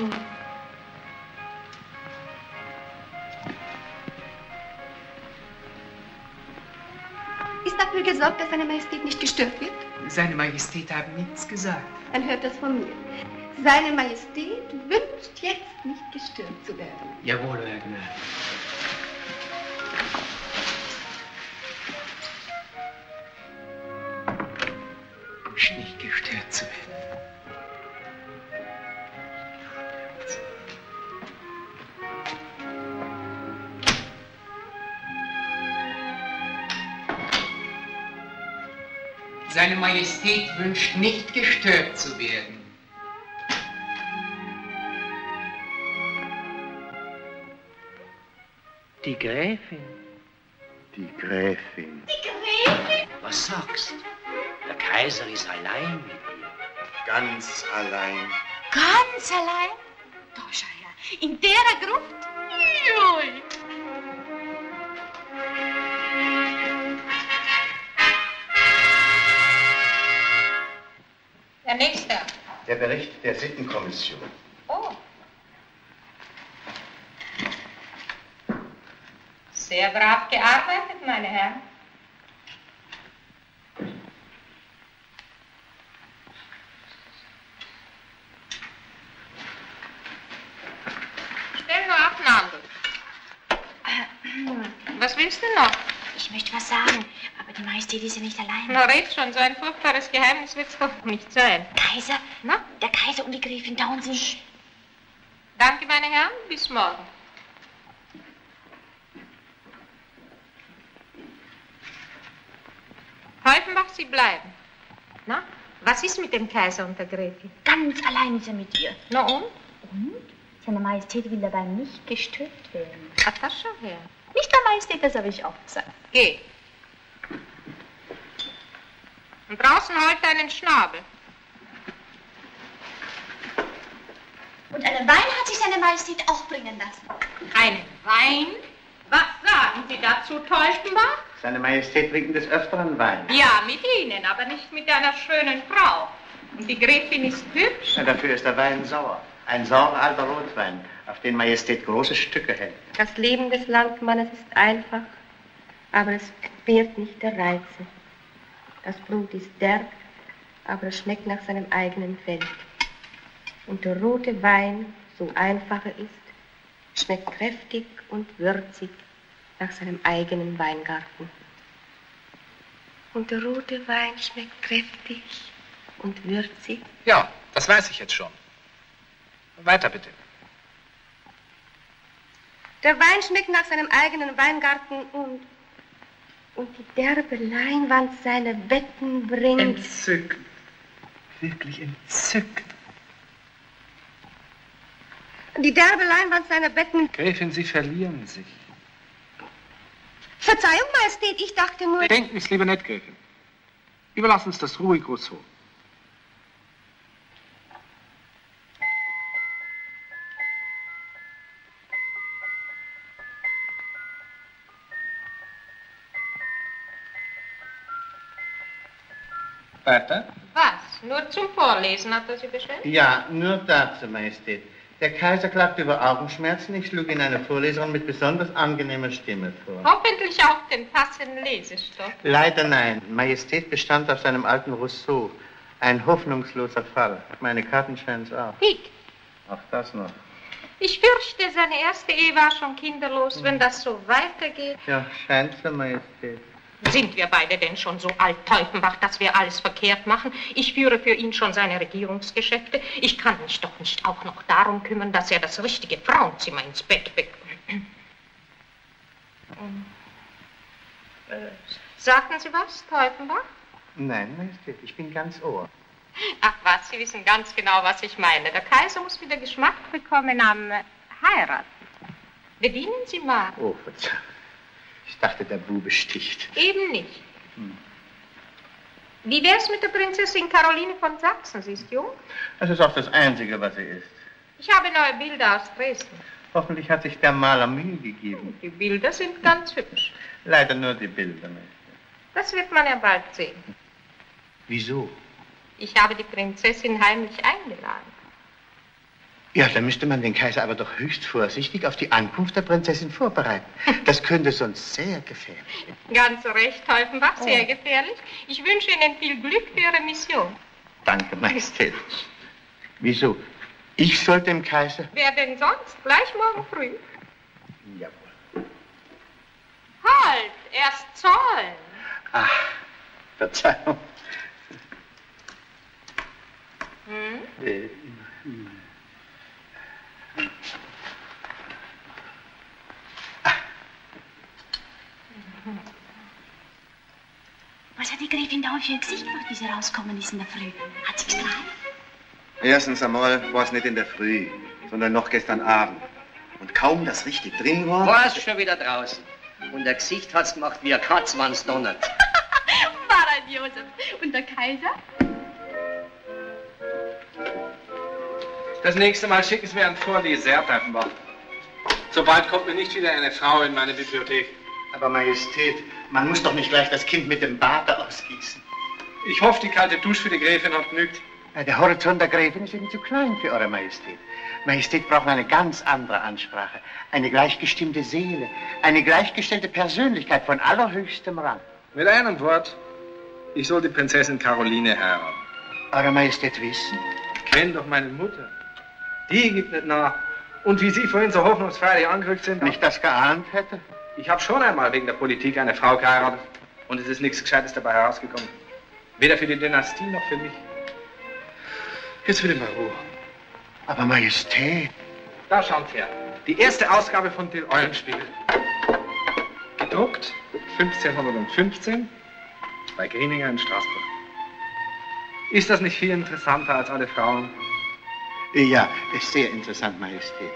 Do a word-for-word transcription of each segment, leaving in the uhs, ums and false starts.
Hm. Ist dafür gesorgt, dass seine Majestät nicht gestört wird? Seine Majestät haben nichts gesagt. Dann hört das von mir. Seine Majestät wünscht jetzt nicht gestört zu werden. Jawohl, Euer Gnade. Wünscht nicht gestört zu werden. Seine Majestät wünscht nicht gestört zu werden. Die Gräfin. Die Gräfin. Die Gräfin? Was sagst? Der Kaiser ist allein mit ihr. Ganz allein. Ganz allein? Da schau her, in der Gruft? Jui. Der Nächste. Der Bericht der Sittenkommission. Oh. Sehr brav gearbeitet, meine Herren. Stell nur ab, Nandl. Was willst du noch? Ich möchte was sagen, aber die Majestät ist ja nicht allein. Na, red schon, so ein furchtbares Geheimnis wird's doch nicht sein. Kaiser? Na? Der Kaiser und die Gräfin dauern sind. Danke, meine Herren, bis morgen. Häufenbach, Sie bleiben. Na, was ist mit dem Kaiser und der Gräfin? Ganz allein ist er mit ihr. Na und? Und? Seine Majestät will dabei nicht gestört werden. Ach, das schau her. Nicht der Majestät, das habe ich auch gesagt. Geh. Und draußen halt deinen Schnabel. Und einen Wein hat sich seine Majestät auch bringen lassen. Einen Wein? Was sagen Sie dazu, Teuschenbach? Seine Majestät trinkt des Öfteren Wein. Ja, mit Ihnen, aber nicht mit einer schönen Frau. Und die Gräfin ist hübsch. Ja, dafür ist der Wein sauer. Ein saurer alter Rotwein, auf den Majestät große Stücke hält. Das Leben des Landmannes ist einfach, aber es wehrt nicht der Reize. Das Blut ist derb, aber es schmeckt nach seinem eigenen Fell. Und der rote Wein, so einfach er ist, schmeckt kräftig und würzig nach seinem eigenen Weingarten. Und der rote Wein schmeckt kräftig und würzig. Ja, das weiß ich jetzt schon. Weiter bitte. Der Wein schmeckt nach seinem eigenen Weingarten und, und die derbe Leinwand seine Wetten bringt. Entzückend. Wirklich entzückend. Die derbe Leinwand seiner Betten. Gräfin, Sie verlieren sich. Verzeihung, Majestät, ich dachte nur... Denken Sie lieber nicht, Gräfin. Überlassen uns das ruhig Rousseau. Weiter? Was? Nur zum Vorlesen hat er Sie bestellt? Ja, nur dazu, Majestät. Der Kaiser klagt über Augenschmerzen. Ich schlug Ihnen eine Vorleserin mit besonders angenehmer Stimme vor. Hoffentlich auch den passenden Lesestoff. Leider nein. Majestät bestand auf seinem alten Rousseau. Ein hoffnungsloser Fall. Meine Karten scheinen es auch. Pick. Auch das noch. Ich fürchte, seine erste Ehe war schon kinderlos, wenn das so weitergeht. Ja, scheint so, Majestät. Sind wir beide denn schon so alt, Teuffenbach, dass wir alles verkehrt machen? Ich führe für ihn schon seine Regierungsgeschäfte. Ich kann mich doch nicht auch noch darum kümmern, dass er das richtige Frauenzimmer ins Bett bekommt. äh, sagten Sie was, Teuffenbach? Nein, Majestät, ich bin ganz Ohr. Ach was, Sie wissen ganz genau, was ich meine. Der Kaiser muss wieder Geschmack bekommen am äh, Heiraten. Bedienen Sie mal. Oh, Verzeihung. Ich dachte, der Bube sticht. Eben nicht. Hm. Wie wär's mit der Prinzessin Caroline von Sachsen? Sie ist jung. Das ist auch das Einzige, was sie ist. Ich habe neue Bilder aus Dresden. Hoffentlich hat sich der Maler Mühe gegeben. Die Bilder sind ganz hübsch. Leider nur die Bilder, Majestät. Das wird man ja bald sehen. Wieso? Ich habe die Prinzessin heimlich eingeladen. Ja, da müsste man den Kaiser aber doch höchst vorsichtig auf die Ankunft der Prinzessin vorbereiten. Das könnte sonst sehr gefährlich werden. Ganz recht, Teuffenbach, sehr gefährlich. Ich wünsche Ihnen viel Glück für Ihre Mission. Danke, Majestät. Wieso? Ich sollte dem Kaiser... Wer denn sonst? Gleich morgen früh. Jawohl. Halt, erst zahlen. Ach, Verzeihung. Hm? Äh, Was hat die Gräfin da für ein Gesicht gemacht, wie sie rausgekommen ist in der Früh? Hat sie gestrahlt? Erstens einmal war es nicht in der Früh, sondern noch gestern Abend. Und kaum, dass richtig drin war... War es schon wieder draußen. Und der Gesicht hat's gemacht wie ein Katz, wann's donnert. Pfarrer Josef. Und der Kaiser? Das nächste Mal schicken Sie mir einen Vorleser, Teuffenbach. So bald kommt mir nicht wieder eine Frau in meine Bibliothek. Aber Majestät, man muss doch nicht gleich das Kind mit dem Bade ausgießen. Ich hoffe, die kalte Dusche für die Gräfin hat genügt. Der Horizont der Gräfin ist eben zu klein für Eure Majestät. Majestät braucht eine ganz andere Ansprache, eine gleichgestimmte Seele, eine gleichgestellte Persönlichkeit von allerhöchstem Rang. Mit einem Wort, ich soll die Prinzessin Caroline heiraten. Eure Majestät wissen? Kenn doch meine Mutter. Die gibt nicht nach. Und wie Sie vorhin so hoffnungsfrei angerückt sind... Wenn ich das geahnt hätte? Ich habe schon einmal wegen der Politik eine Frau geheiratet. Und es ist nichts Gescheites dabei herausgekommen. Weder für die Dynastie noch für mich. Jetzt will ich mal Ruhe. Aber Majestät... Da schauen Sie her. Die erste Ausgabe von dem Eulenspiegel. Gedruckt fünfzehnhundertfünfzehn bei Grieninger in Straßburg. Ist das nicht viel interessanter als alle Frauen? Ja, ist sehr interessant, Majestät.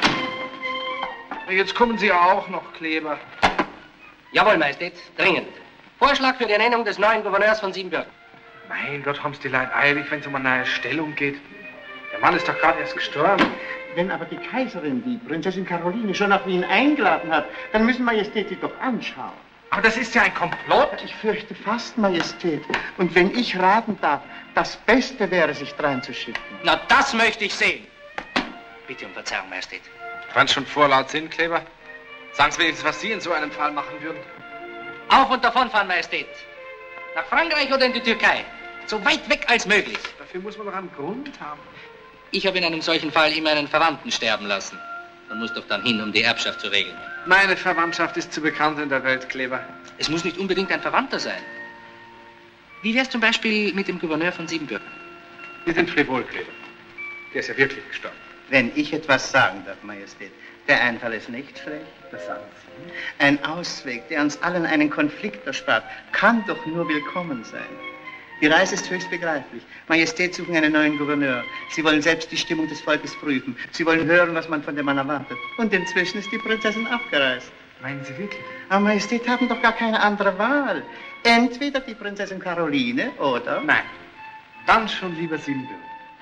Jetzt kommen Sie auch noch, Kleber. Jawohl, Majestät, dringend. Vorschlag für die Ernennung des neuen Gouverneurs von Siebenbürgen. Mein Gott, haben's die Leute eilig, wenn es um eine neue Stellung geht. Der Mann ist doch gerade erst gestorben. Wenn aber die Kaiserin die Prinzessin Caroline schon nach Wien eingeladen hat, dann müssen Majestät sie doch anschauen. Aber das ist ja ein Komplott. Ich fürchte fast, Majestät. Und wenn ich raten darf, das Beste wäre, sich dreinzuschicken. Na, das möchte ich sehen. Bitte um Verzeihung, Majestät. Wenn schon vorlaut sind, Kleber, sagen Sie wenigstens, was Sie in so einem Fall machen würden. Auf und davonfahren, Majestät. Nach Frankreich oder in die Türkei. So weit weg als möglich. Dafür muss man doch einen Grund haben. Ich habe in einem solchen Fall immer einen Verwandten sterben lassen. Man muss doch dann hin, um die Erbschaft zu regeln. Meine Verwandtschaft ist zu bekannt in der Welt, Kleber. Es muss nicht unbedingt ein Verwandter sein. Wie wär's zum Beispiel mit dem Gouverneur von Siebenbürgen? Wir sind frivol, Kleber. Der ist ja wirklich gestorben. Wenn ich etwas sagen darf, Majestät, der Einfall ist nicht frech. Das sagen Sie. Ein Ausweg, der uns allen einen Konflikt erspart, kann doch nur willkommen sein. Die Reise ist höchst begreiflich. Majestät suchen einen neuen Gouverneur. Sie wollen selbst die Stimmung des Volkes prüfen. Sie wollen hören, was man von dem Mann erwartet. Und inzwischen ist die Prinzessin abgereist. Meinen Sie wirklich? Aber Majestät haben doch gar keine andere Wahl. Entweder die Prinzessin Caroline oder... Nein, dann schon lieber Siebenbürgen.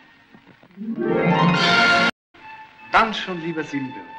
Dann schon lieber Siebenbürgen.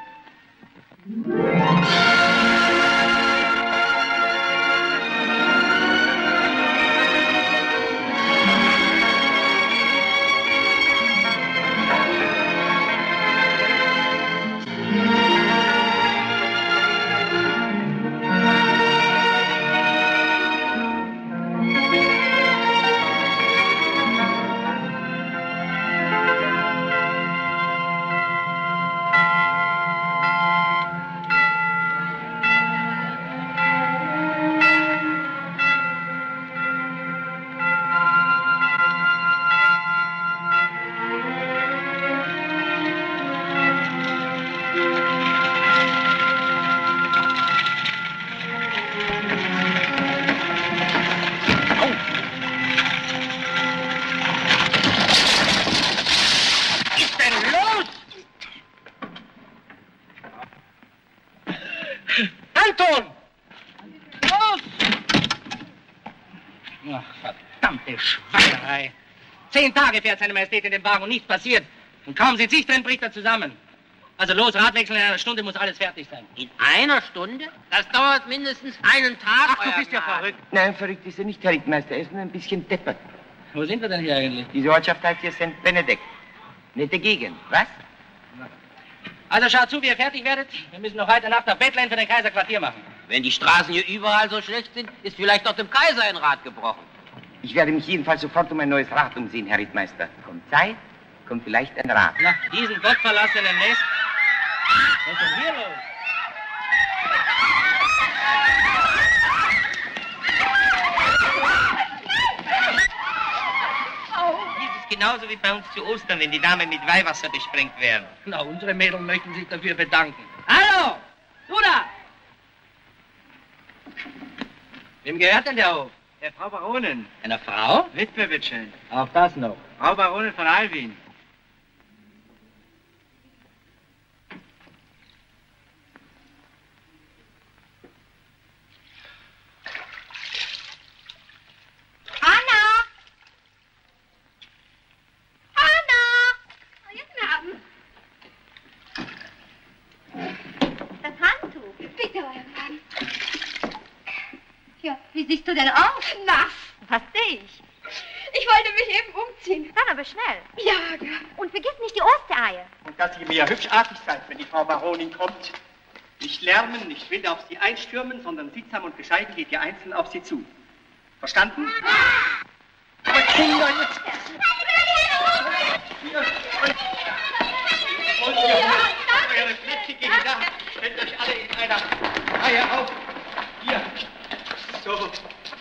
Zehn Tage fährt seine Majestät in dem Wagen und nichts passiert. Und kaum sind Sie drin, bricht er zusammen. Also los, Radwechsel, in einer Stunde muss alles fertig sein. In einer Stunde? Das dauert mindestens einen Tag. Ach, du bist ja verrückt. Nein, verrückt ist er nicht, Herr Rittmeister. Er ist nur ein bisschen deppert. Wo sind wir denn hier eigentlich? Diese Ortschaft heißt hier Sankt Benedikt. Nette Gegend, was? Also schaut zu, wie ihr fertig werdet. Wir müssen noch heute Nacht auf Bethlehem für den Kaiser Quartier machen. Wenn die Straßen hier überall so schlecht sind, ist vielleicht auch dem Kaiser ein Rad gebrochen. Ich werde mich jedenfalls sofort um ein neues Rad umsehen, Herr Rittmeister. Kommt Zeit, kommt vielleicht ein Rad. Na, diesen gottverlassenen Nest. Was ist denn hier los? Genauso wie bei uns zu Ostern, wenn die Damen mit Weihwasser besprengt werden. Na, unsere Mädels möchten sich dafür bedanken. Hallo! Du da! Wem gehört denn der Hof? Der Frau Baronin. Einer Frau? Witwe, bitteschön. Auch das noch. Frau Baronin von Alwin. Wie siehst du denn aus? Nass. Was sehe ich? Ich wollte mich eben umziehen. Dann aber schnell. Ja, ja. Und vergiss nicht die Ostereier. Und dass ihr mir hübsch artig seid, wenn die Frau Baronin kommt. Nicht lärmen, nicht wild auf sie einstürmen, sondern sittsam und bescheiden geht ihr einzeln auf sie zu. Verstanden? Aber Kinder, jetzt... Hier, und hier, eure Plätze gehen da. Stellt euch alle in einer Reihe auf. Hier. So.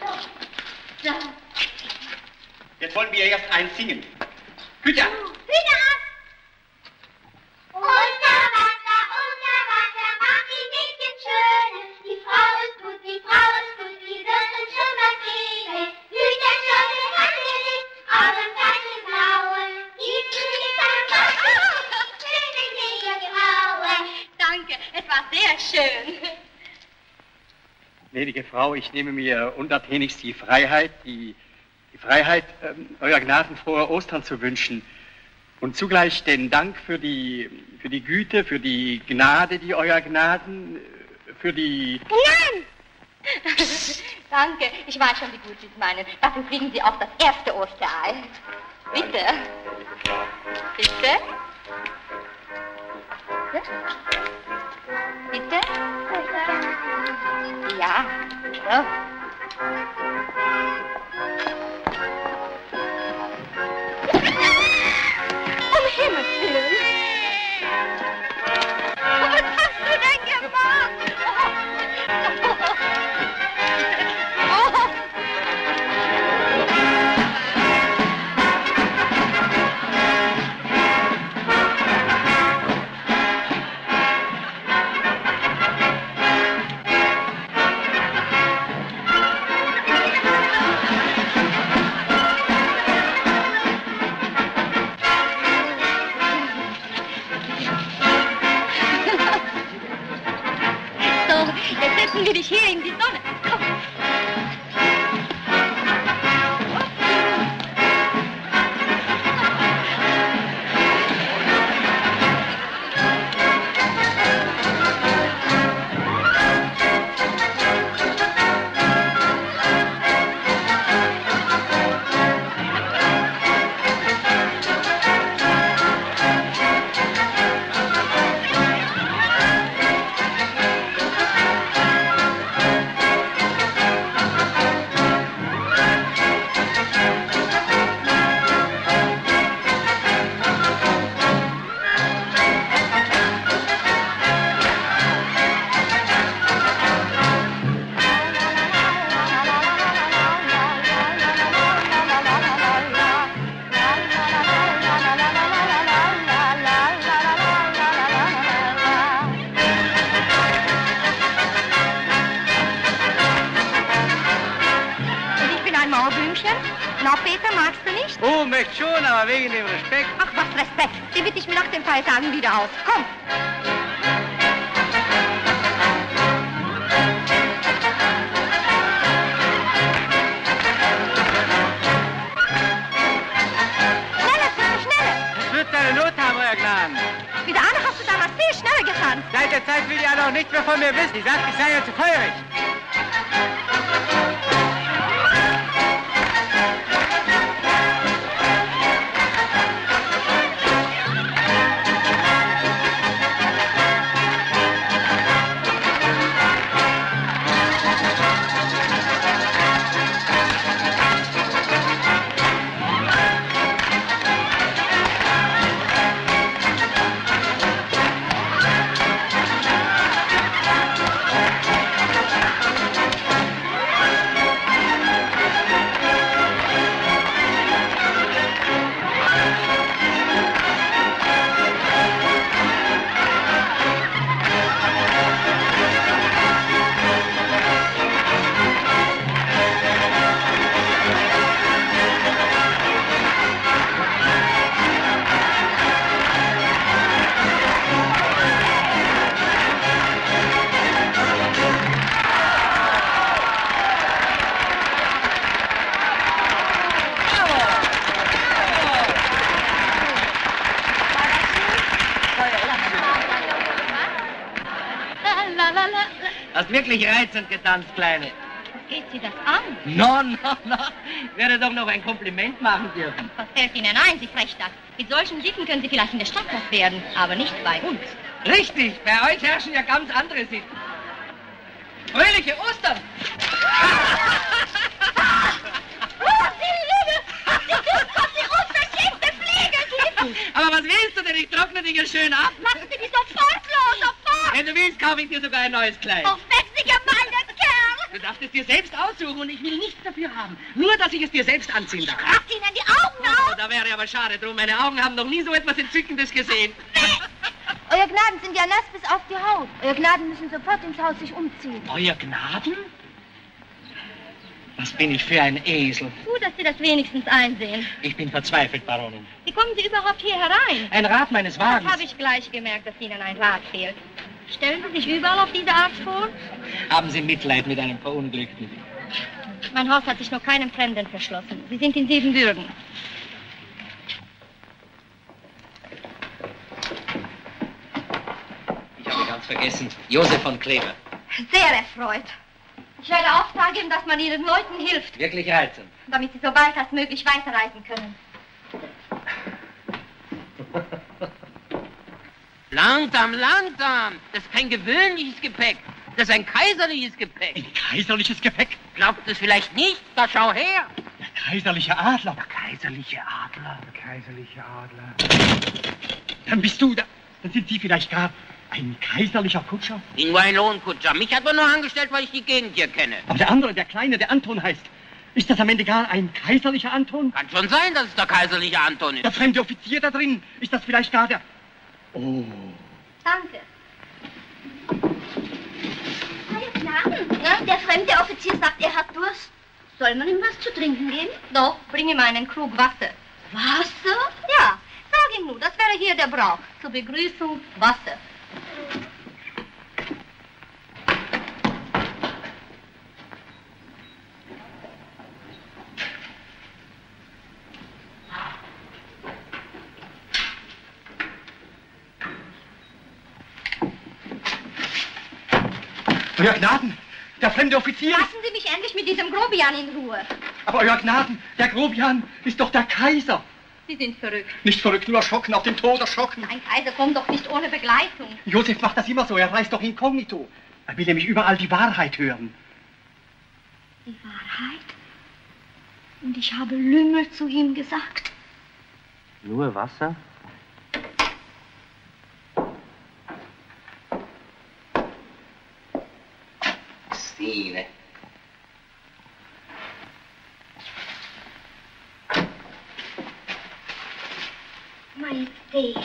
Jetzt wollen wir erst eins singen. Hüter! Hüter ab! Unter Wasser, unter Wasser, mach die Mädchen schöne. Die Frau ist gut, die Frau ist gut, die wird uns schon was geben. Hüter schon den Handel nicht, aber im weißen Blaue. Die Flügel dann was, schöne Negergraue. Danke, es war sehr schön. Gnädige Frau, ich nehme mir untertänigst die Freiheit, die, die Freiheit, ähm, Euer Gnaden frohe Ostern zu wünschen und zugleich den Dank für die, für die Güte, für die Gnade, die Euer Gnaden, für die... Nein! Danke, ich weiß schon, wie gut Sie es meinen. Dafür kriegen Sie auch das erste Osterei. Bitte. Bitte? Bitte? Ja, so. Um Himmels Willen. Was hast du denn gemacht? Setzen wir dich hier in die Sonne. Komm. Na, Peter, magst du nicht? Oh, möchte schon, aber wegen dem Respekt. Ach, was Respekt. Den will ich mir nach dem Feiertagen wieder aus. Komm. Schneller, Peter, schneller. Es wird seine Not haben, euer Gnaden. Wie der Anne hast du damals viel schneller getanzt. Seit der Zeit will die Anne auch nichts mehr von mir wissen. Die sagt, ich sei ja zu feurig. Hast wirklich reizend getanzt, Kleine. Was geht Sie das an? No, no, no. Ich werde doch noch ein Kompliment machen dürfen. Was fällt Ihnen ein, Sie Frechdachs? Mit solchen Sitten können Sie vielleicht in der Stadt was werden, aber nicht bei uns. Richtig, bei euch herrschen ja ganz andere Sitten. Fröhliche Ostern! Oh, Sie Lüge! Sie tut, was Sie unverschämte Pflege gibt! Aber was willst du denn? Ich trockne dich ja schön ab. Lassen Sie mich sofort los, sofort! Wenn du willst, kaufe ich dir sogar ein neues Kleid. Auf weg, Sie gemeiner Kerl! Du darfst es dir selbst aussuchen und ich will nichts dafür haben. Nur, dass ich es dir selbst anziehen darf. Kratz Ihnen die Augen Oh, aus! da wäre aber schade drum. Meine Augen haben noch nie so etwas Entzückendes gesehen. Euer Gnaden sind ja nass bis auf die Haut. Euer Gnaden müssen sofort ins Haus sich umziehen. Euer Gnaden? Was bin ich für ein Esel? Gut, dass Sie das wenigstens einsehen. Ich bin verzweifelt, Baronin. Wie kommen Sie überhaupt hier herein? Ein Rad meines Wagens. Das habe ich gleich gemerkt, dass Ihnen ein Rad fehlt. Stellen Sie sich überall auf diese Art vor? Haben Sie Mitleid mit einem Verunglückten? Mein Haus hat sich noch keinem Fremden verschlossen. Sie sind in Siebenbürgen. Ich habe ganz vergessen. Josef von Kleber. Sehr erfreut. Ich werde Auftrag geben, dass man Ihren Leuten hilft, Wirklich reizend. damit Sie so bald als möglich weiterreisen können. Langsam, langsam. Das ist kein gewöhnliches Gepäck. Das ist ein kaiserliches Gepäck. Ein kaiserliches Gepäck? Glaubt es vielleicht nicht? Da schau her. Der kaiserliche Adler. Der kaiserliche Adler. Der kaiserliche Adler. Dann bist du, da, dann sind Sie vielleicht gar ein kaiserlicher Kutscher? Bin nur ein Lohnkutscher. Mich hat man nur angestellt, weil ich die Gegend hier kenne. Aber der andere, der Kleine, der Anton heißt. Ist das am Ende gar ein kaiserlicher Anton? Kann schon sein, dass es der kaiserliche Anton ist. Der fremde Offizier da drin, ist das vielleicht gar der... Oh. Danke. Euer Gnaden, na, der fremde Offizier sagt, er hat Durst. Soll man ihm was zu trinken geben? Doch, bring ihm einen Krug Wasser. Wasser? Ja, sag ihm nur, das wäre hier der Brauch. Zur Begrüßung Wasser. Euer Gnaden, der fremde Offizier... Lassen Sie mich endlich mit diesem Grobian in Ruhe. Aber Euer Gnaden, der Grobian ist doch der Kaiser. Sie sind verrückt. Nicht verrückt, nur erschrocken, auf den Tod erschrocken. Ein Kaiser kommt doch nicht ohne Begleitung. Josef macht das immer so, er reist doch inkognito. Er will nämlich überall die Wahrheit hören. Die Wahrheit? Und ich habe Lümmel zu ihm gesagt. Nur Wasser? Stine. Majestät.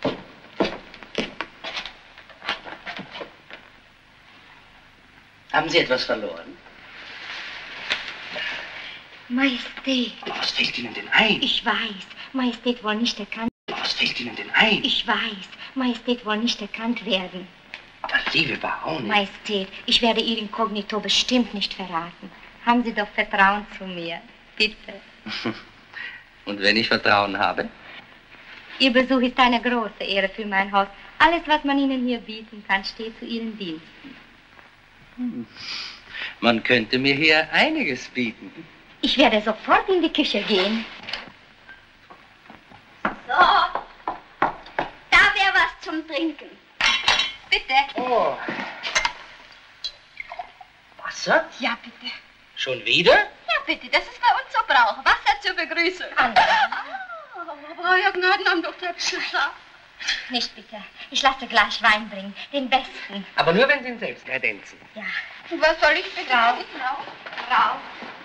Haben Sie etwas verloren? Majestät. Aber was fällt Ihnen denn ein? Ich weiß, Majestät wohl nicht erkannt. Aber was fällt Ihnen denn ein? Ich weiß, Majestät wohl nicht erkannt werden. Aber liebe Baronin. Majestät, ich werde Ihr Inkognito bestimmt nicht verraten. Haben Sie doch Vertrauen zu mir. Bitte. Und wenn ich Vertrauen habe? Ihr Besuch ist eine große Ehre für mein Haus. Alles, was man Ihnen hier bieten kann, steht zu Ihren Diensten. Hm. Man könnte mir hier einiges bieten. Ich werde sofort in die Küche gehen. So, da wäre was zum Trinken. Bitte. Oh. Wasser? Ja, bitte. Schon wieder? Ja, bitte, das ist bei uns so Brauch. Wasser zur Begrüßung. Oh, aber Euer Gnaden haben doch Töpfelschaft. Nicht bitte. Ich lasse gleich Wein bringen. Den besten. Aber nur, wenn Sie ihn selbst kredenzen. Ja. Und was soll ich bitte? Rauch. Rauch. Rauch.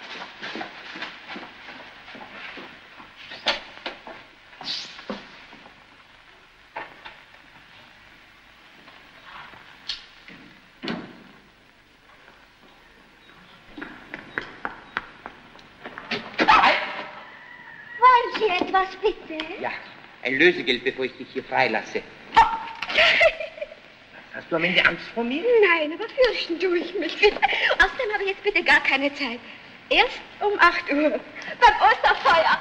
Wollen Sie etwas, bitte? Ja, ein Lösegeld, bevor ich dich hier freilasse. Hast du am Ende Angst vor mir? Nein, aber fürchten tue ich mich. Außerdem habe ich jetzt bitte gar keine Zeit. Erst um acht Uhr. Beim Osterfeuer.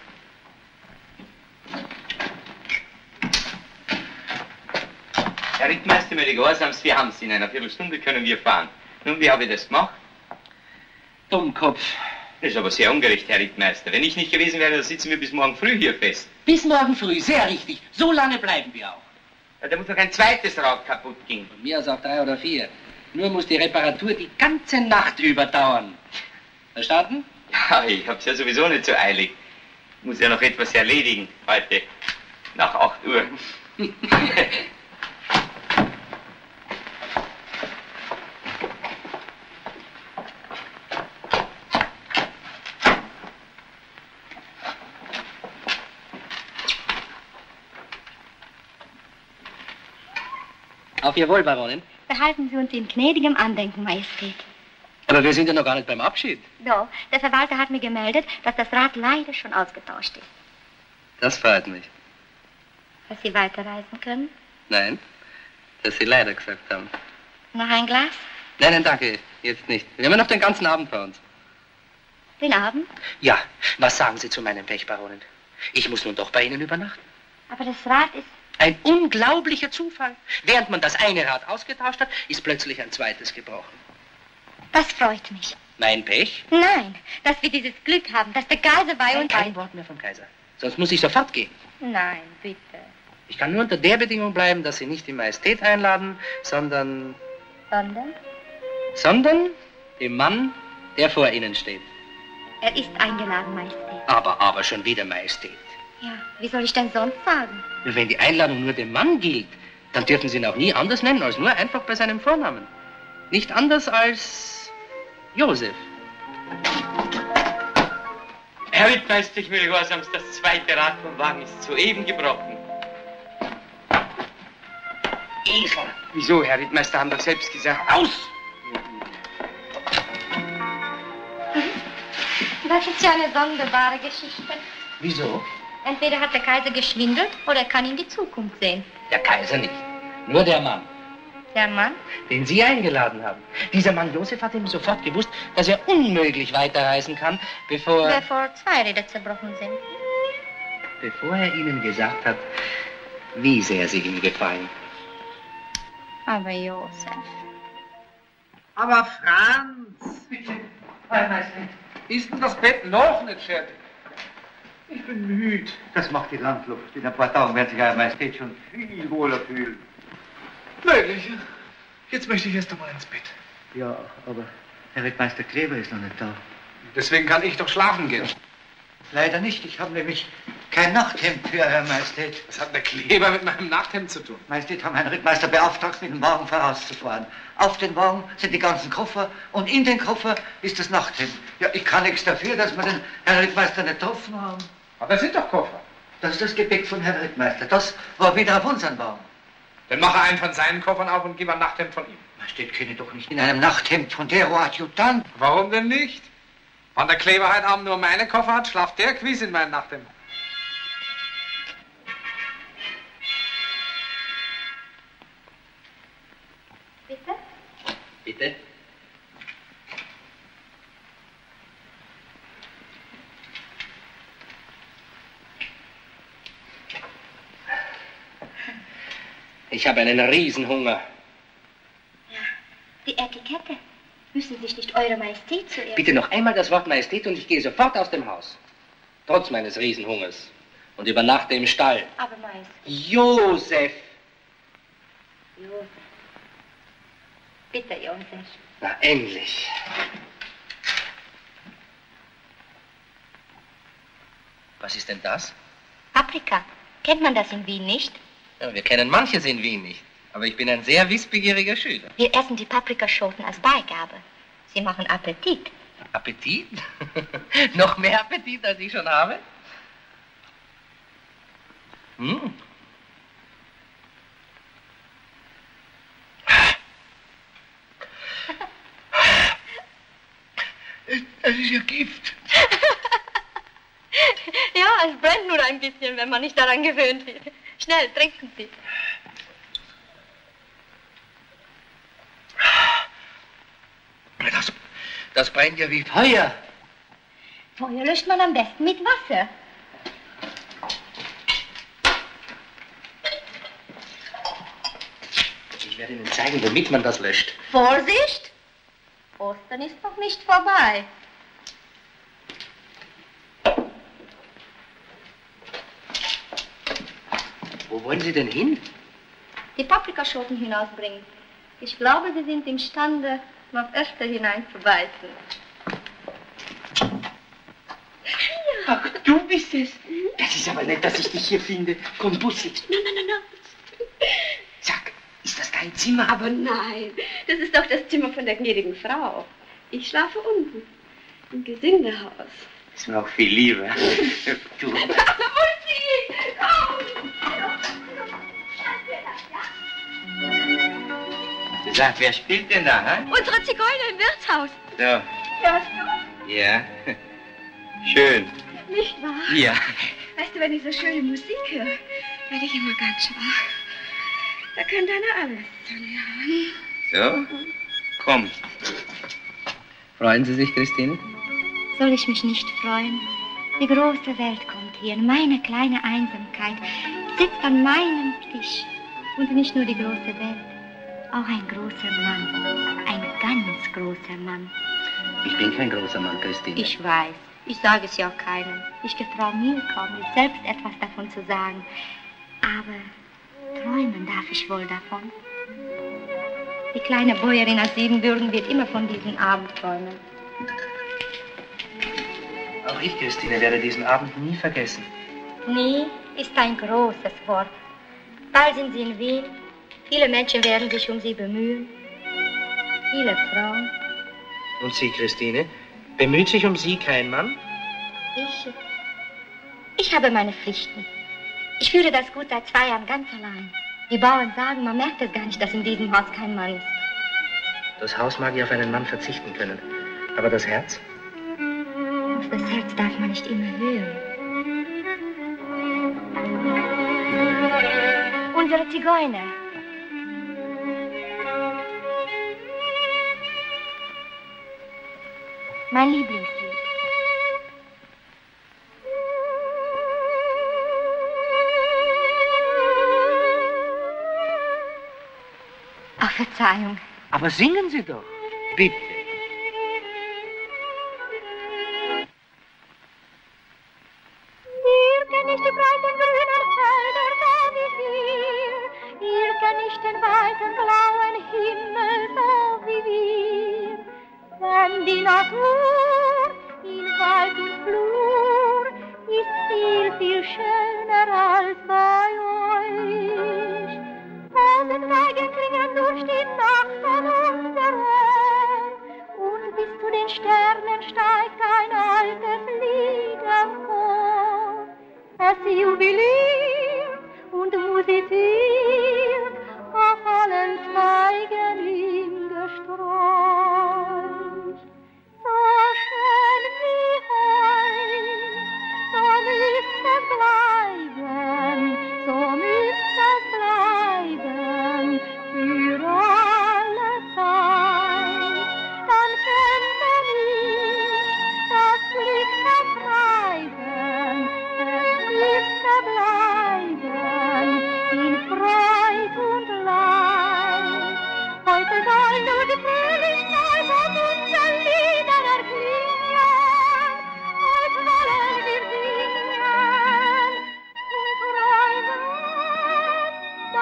Herr Rittmeister, mir die Gehorsamst, wir haben's. In einer Viertelstunde können wir fahren. Nun, wie habe ich das gemacht? Dummkopf. Das ist aber sehr ungerecht, Herr Rittmeister. Wenn ich nicht gewesen wäre, dann sitzen wir bis morgen früh hier fest. Bis morgen früh, sehr richtig. So lange bleiben wir auch. Ja, da muss noch ein zweites Rad kaputt gehen. Von mir aus auch drei oder vier. Nur muss die Reparatur die ganze Nacht überdauern. Verstanden? Ja, ich hab's ja sowieso nicht so eilig. Ich muss ja noch etwas erledigen heute. Nach acht Uhr. Auf Ihr Wohl, Baronin. Behalten Sie uns in gnädigem Andenken, Majestät. Aber wir sind ja noch gar nicht beim Abschied. Doch, der Verwalter hat mir gemeldet, dass das Rad leider schon ausgetauscht ist. Das freut mich. Dass Sie weiterreisen können? Nein, dass Sie leider gesagt haben. Noch ein Glas? Nein, nein, danke, jetzt nicht. Wir haben ja noch den ganzen Abend vor uns. Den Abend? Ja, was sagen Sie zu meinem Pech, Baronin? Ich muss nun doch bei Ihnen übernachten. Aber das Rad ist... Ein unglaublicher Zufall. Während man das eine Rad ausgetauscht hat, ist plötzlich ein zweites gebrochen. Das freut mich. Mein Pech? Nein, dass wir dieses Glück haben, dass der Kaiser bei uns... Kein Wort mehr vom Kaiser. Sonst muss ich sofort gehen. Nein, bitte. Ich kann nur unter der Bedingung bleiben, dass Sie nicht die Majestät einladen, sondern... Sondern? Sondern den Mann, der vor Ihnen steht. Er ist eingeladen, Majestät. Aber, aber schon wieder Majestät. Ja, wie soll ich denn sonst sagen? Wenn die Einladung nur dem Mann gilt, dann dürfen Sie ihn auch nie anders nennen, als nur einfach bei seinem Vornamen. Nicht anders als Josef. Herr Rittmeister, ich will gehorsamst, das zweite Rad vom Wagen ist soeben gebrochen. Esel! Wieso, Herr Rittmeister, haben doch selbst gesagt. Aus! Das ist ja eine sonderbare Geschichte. Wieso? Entweder hat der Kaiser geschwindelt oder er kann in die Zukunft sehen. Der Kaiser nicht. Nur der Mann. Der Mann? Den Sie eingeladen haben. Dieser Mann Josef hat ihm sofort gewusst, dass er unmöglich weiterreisen kann, bevor... Bevor zwei Räder zerbrochen sind. Bevor er Ihnen gesagt hat, wie sehr Sie ihm gefallen. Aber Josef... Aber Franz... Bitte, Herr Meister, ist denn das Bett noch nicht fertig? Ich bin müde. Das macht die Landluft. In ein paar Tagen werden sich Eure Majestät schon viel wohler fühlen. Möglich. Jetzt möchte ich erst einmal ins Bett. Ja, aber Herr Rittmeister Kleber ist noch nicht da. Deswegen kann ich doch schlafen gehen. Leider nicht. Ich habe nämlich kein Nachthemd für Herr Majestät. Was hat der Kleber mit meinem Nachthemd zu tun? Majestät haben Herrn Rittmeister beauftragt, mit dem Wagen vorauszufahren. Auf den Wagen sind die ganzen Koffer und in den Koffer ist das Nachthemd. Ja, ich kann nichts dafür, dass wir den Herrn Rittmeister nicht getroffen haben. Aber das sind doch Koffer. Das ist das Gepäck von Herrn Rittmeister. Das war wieder auf unseren Wagen. Dann mache einen von seinen Koffern auf und gib ein Nachthemd von ihm. Majestät kenne doch nicht in einem Nachthemd von der Adjutant. Warum denn nicht? Wenn der Kleber heute Abend nur meine Koffer hat, schlaft der quiz in meinem Nachthemd. Bitte? Bitte? Ich habe einen Riesenhunger. Ja, die Etikette. Müssen sich nicht Eure Majestät zuerst... Bitte noch einmal das Wort Majestät und ich gehe sofort aus dem Haus. Trotz meines Riesenhungers. Und übernachte im Stall. Aber Majestät... Josef! Josef. Bitte, Josef. Na, endlich. Was ist denn das? Paprika. Kennt man das in Wien nicht? Ja, wir kennen manches in Wien nicht. Aber ich bin ein sehr wissbegieriger Schüler. Wir essen die Paprikaschoten als Beigabe. Sie machen Appetit. Appetit? Noch mehr Appetit, als ich schon habe? Hm. Das ist ja Gift. Ja, es brennt nur ein bisschen, wenn man nicht daran gewöhnt wird. Schnell, trinken Sie. Das, das brennt ja wie Feuer. Feuer löscht man am besten mit Wasser. werde Ihnen zeigen, womit man das löscht. Vorsicht! Ostern ist noch nicht vorbei. Wo wollen Sie denn hin? Die Paprikaschoten hinausbringen. Ich glaube, Sie sind imstande, noch öfter hineinzubeißen. Ach, du bist es. Das ist aber nett, dass ich dich hier finde. Komm, Bussi. Nein, nein, nein, nein. Sag, ist das dein Zimmer? Aber nein, das ist doch das Zimmer von der gnädigen Frau. Ich schlafe unten, im Gesindehaus. Ist mir auch viel lieber. Du. Bussi, komm! Du sagst, wer spielt denn da, hä? Unsere Zigeuner im Wirtshaus. So, Hörst du? ja. Schön. Nicht wahr? Ja. Weißt du, wenn ich so schöne Musik höre, werde ich immer ganz schwach. Da könnte einer alles zu mir haben. So? Komm. Freuen Sie sich, Christine? Soll ich mich nicht freuen? Die große Welt kommt hier, meine kleine Einsamkeit sitzt an meinem Tisch. Und nicht nur die große Welt, auch ein großer Mann, ein ganz großer Mann. Ich bin kein großer Mann, Christine. Ich weiß, ich sage es ja auch keinem. Ich getraue mir kaum, mir selbst etwas davon zu sagen. Aber träumen darf ich wohl davon. Die kleine Bäuerin aus Siebenbürgen wird immer von diesem Abend träumen. Auch ich, Christine, werde diesen Abend nie vergessen. Nie ist ein großes Wort. Bald sind sie in Wien. Viele Menschen werden sich um sie bemühen. Viele Frauen. Und Sie, Christine? Bemüht sich um Sie kein Mann? Ich. Ich habe meine Pflichten. Ich führe das Gut seit zwei Jahren ganz allein. Die Bauern sagen, man merkt es gar nicht, dass in diesem Haus kein Mann ist. Das Haus mag ja auf einen Mann verzichten können. Aber das Herz? Auf das Herz darf man nicht immer hören. Unsere Zigeuner. Mein Lieblingslied. Ach, Verzeihung. Aber singen Sie doch. Bitte. Ihr kennt nicht die breiten grünen Felder, so wie wir. Ihr kennt nicht den weiten blauen Himmel, so wie wir. Denn die Natur in Wald und Flur ist viel, viel schöner als bei euch. Tannenzweige klingen durch die Nacht an unserem, und bis zu den Sternen steigt ein altes Lied empor. Es jubiliert und musiziert auf allen Zweigen im Gesträuch. So schön wie heut, so müsst es bleiben, so müsst es bleiben für alle Zeit. Dann könnte nicht das Glück vertreiben, es müsste bleiben in Freud und Leid. Heute soll nur die Fröhlichkeit aus unseren Liedern erklingen. Heute wollen wir singen und träumen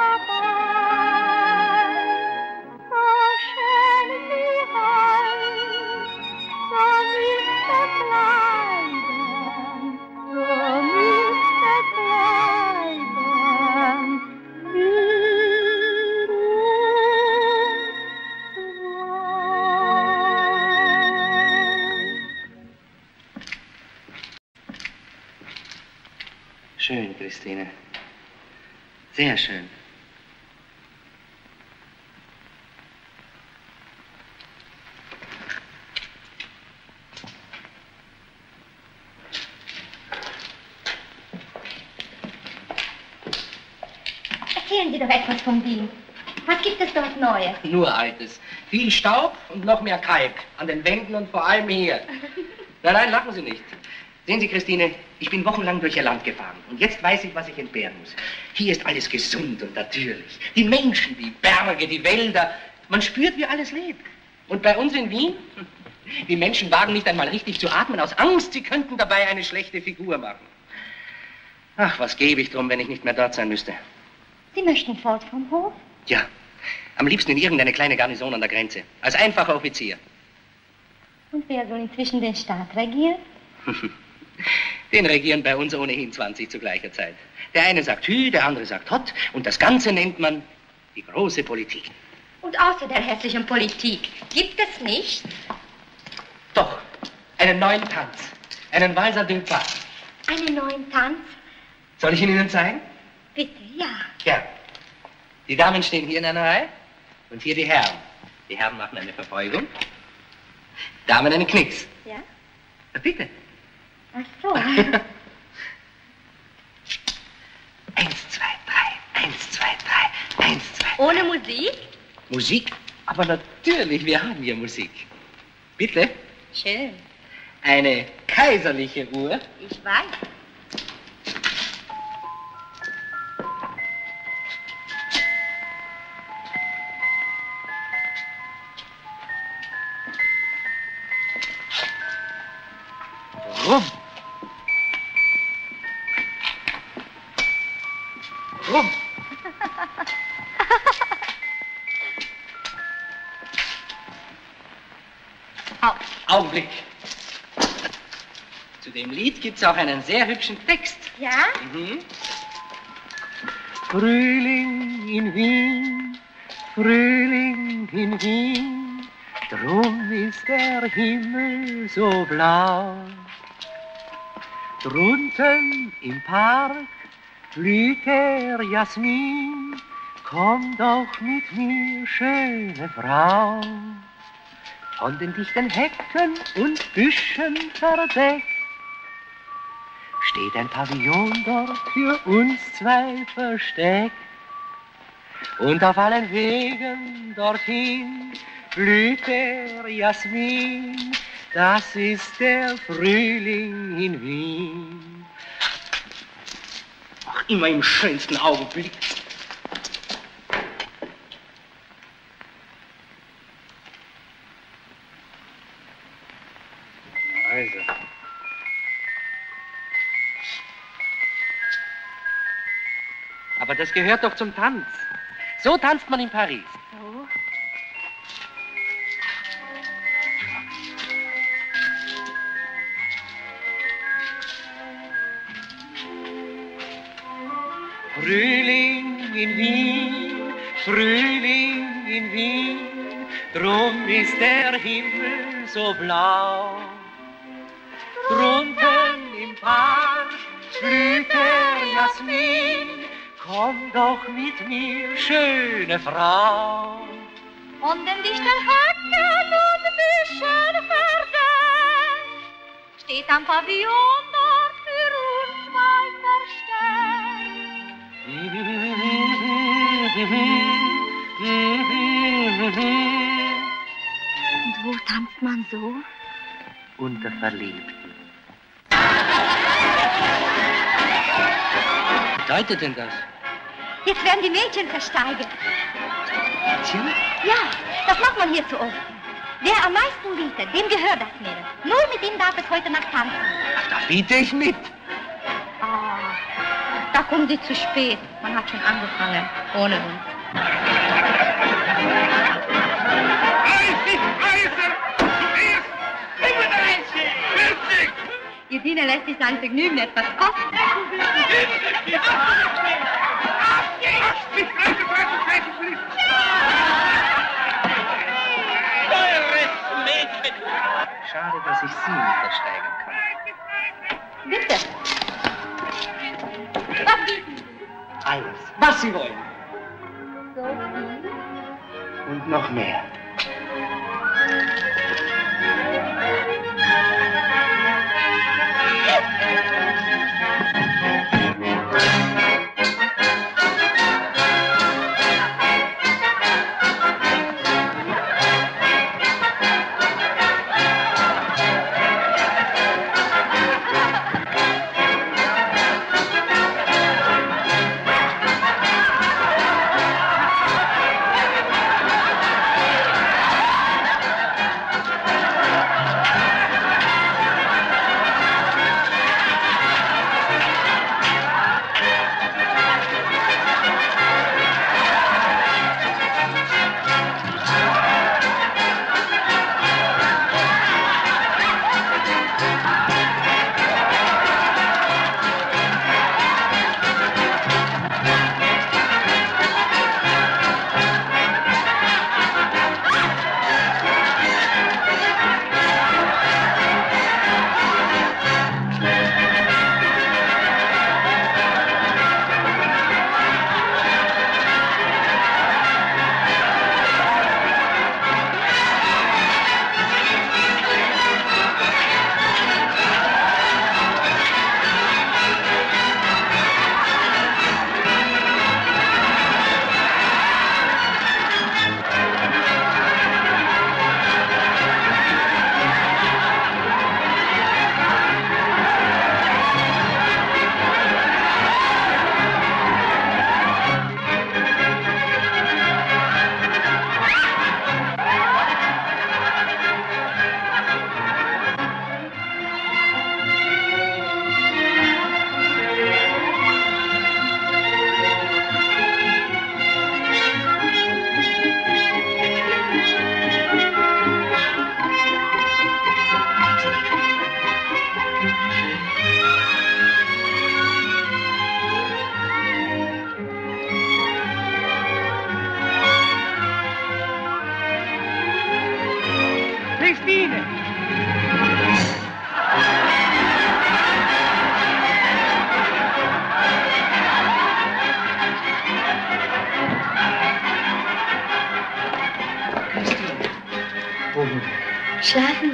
dabei. So schön wie heut, so müsst es bleiben, so müsst es bleiben. Schön, Christine. Sehr schön. Erzählen Sie doch etwas von Wien. Was gibt es dort Neues? Nur Altes. Viel Staub und noch mehr Kalk. An den Wänden und vor allem hier. Nein, nein, lachen Sie nicht. Sehen Sie, Christine, ich bin wochenlang durch Ihr Land gefahren und jetzt weiß ich, was ich entbehren muss. Hier ist alles gesund und natürlich. Die Menschen, die Berge, die Wälder, man spürt, wie alles lebt. Und bei uns in Wien, die Menschen wagen nicht einmal richtig zu atmen, aus Angst, sie könnten dabei eine schlechte Figur machen. Ach, was gebe ich drum, wenn ich nicht mehr dort sein müsste. Sie möchten fort vom Hof? Ja, am liebsten in irgendeine kleine Garnison an der Grenze, als einfacher Offizier. Und wer soll inzwischen den Staat regieren? Den regieren bei uns ohnehin zwanzig zu gleicher Zeit. Der eine sagt Hü, der andere sagt Hott und das Ganze nennt man die große Politik. Und außer der hässlichen Politik gibt es nicht? Doch, einen neuen Tanz, einen Walser du Pas. Einen neuen Tanz? Soll ich ihn Ihnen zeigen? Bitte, ja. Ja. Die Damen stehen hier in einer Reihe und hier die Herren. Die Herren machen eine Verbeugung, Damen einen Knicks. Ja? Na, bitte. Ach so. Eins, zwei, drei, eins, zwei, drei, eins, zwei. Ohne Musik? Musik? Aber natürlich, wir haben hier Musik. Bitte? Schön. Eine kaiserliche Uhr. Ich weiß. Rum. Rum. Augenblick. Zu dem Lied gibt es auch einen sehr hübschen Text. Ja? Mhm. Frühling in Wien, Frühling in Wien, drum ist der Himmel so blau. Drunten im Park blüht der Jasmin, komm doch mit mir, schöne Frau. Von den dichten Hecken und Büschen verdeckt steht ein Pavillon dort für uns zwei versteckt. Und auf allen Wegen dorthin blüht der Jasmin, das ist der Frühling in Wien. Ach, immer im schönsten Augenblick. Also. Aber das gehört doch zum Tanz. So tanzt man in Paris. So. Frühling in Wien, Frühling in Wien, drum ist der Himmel so blau. Drunten im Park blüht der Jasmin, komm doch mit mir, schöne Frau. Und den dichten Hecken und Büschen verdeckt steht am Pavillon dort für uns zwei versteckt. Und wo tanzt man so? Unter Verliebten. Was bedeutet denn das? Jetzt werden die Mädchen versteigert. Mädchen? Ja, das macht man hier zu oft. Wer am meisten bietet, dem gehört das Mädel. Nur mit ihm darf es heute Nacht tanzen. Ach, da biete ich mit. Ah, da kommen Sie zu spät. Man hat schon angefangen, ohne uns. Ihr Diener lässt sich sein Vergnügen etwas kosten. Schade, dass ich Sie nicht ersteigern kann. Bitte. Was bieten Sie? Alles, was Sie wollen. So viel? Und noch mehr.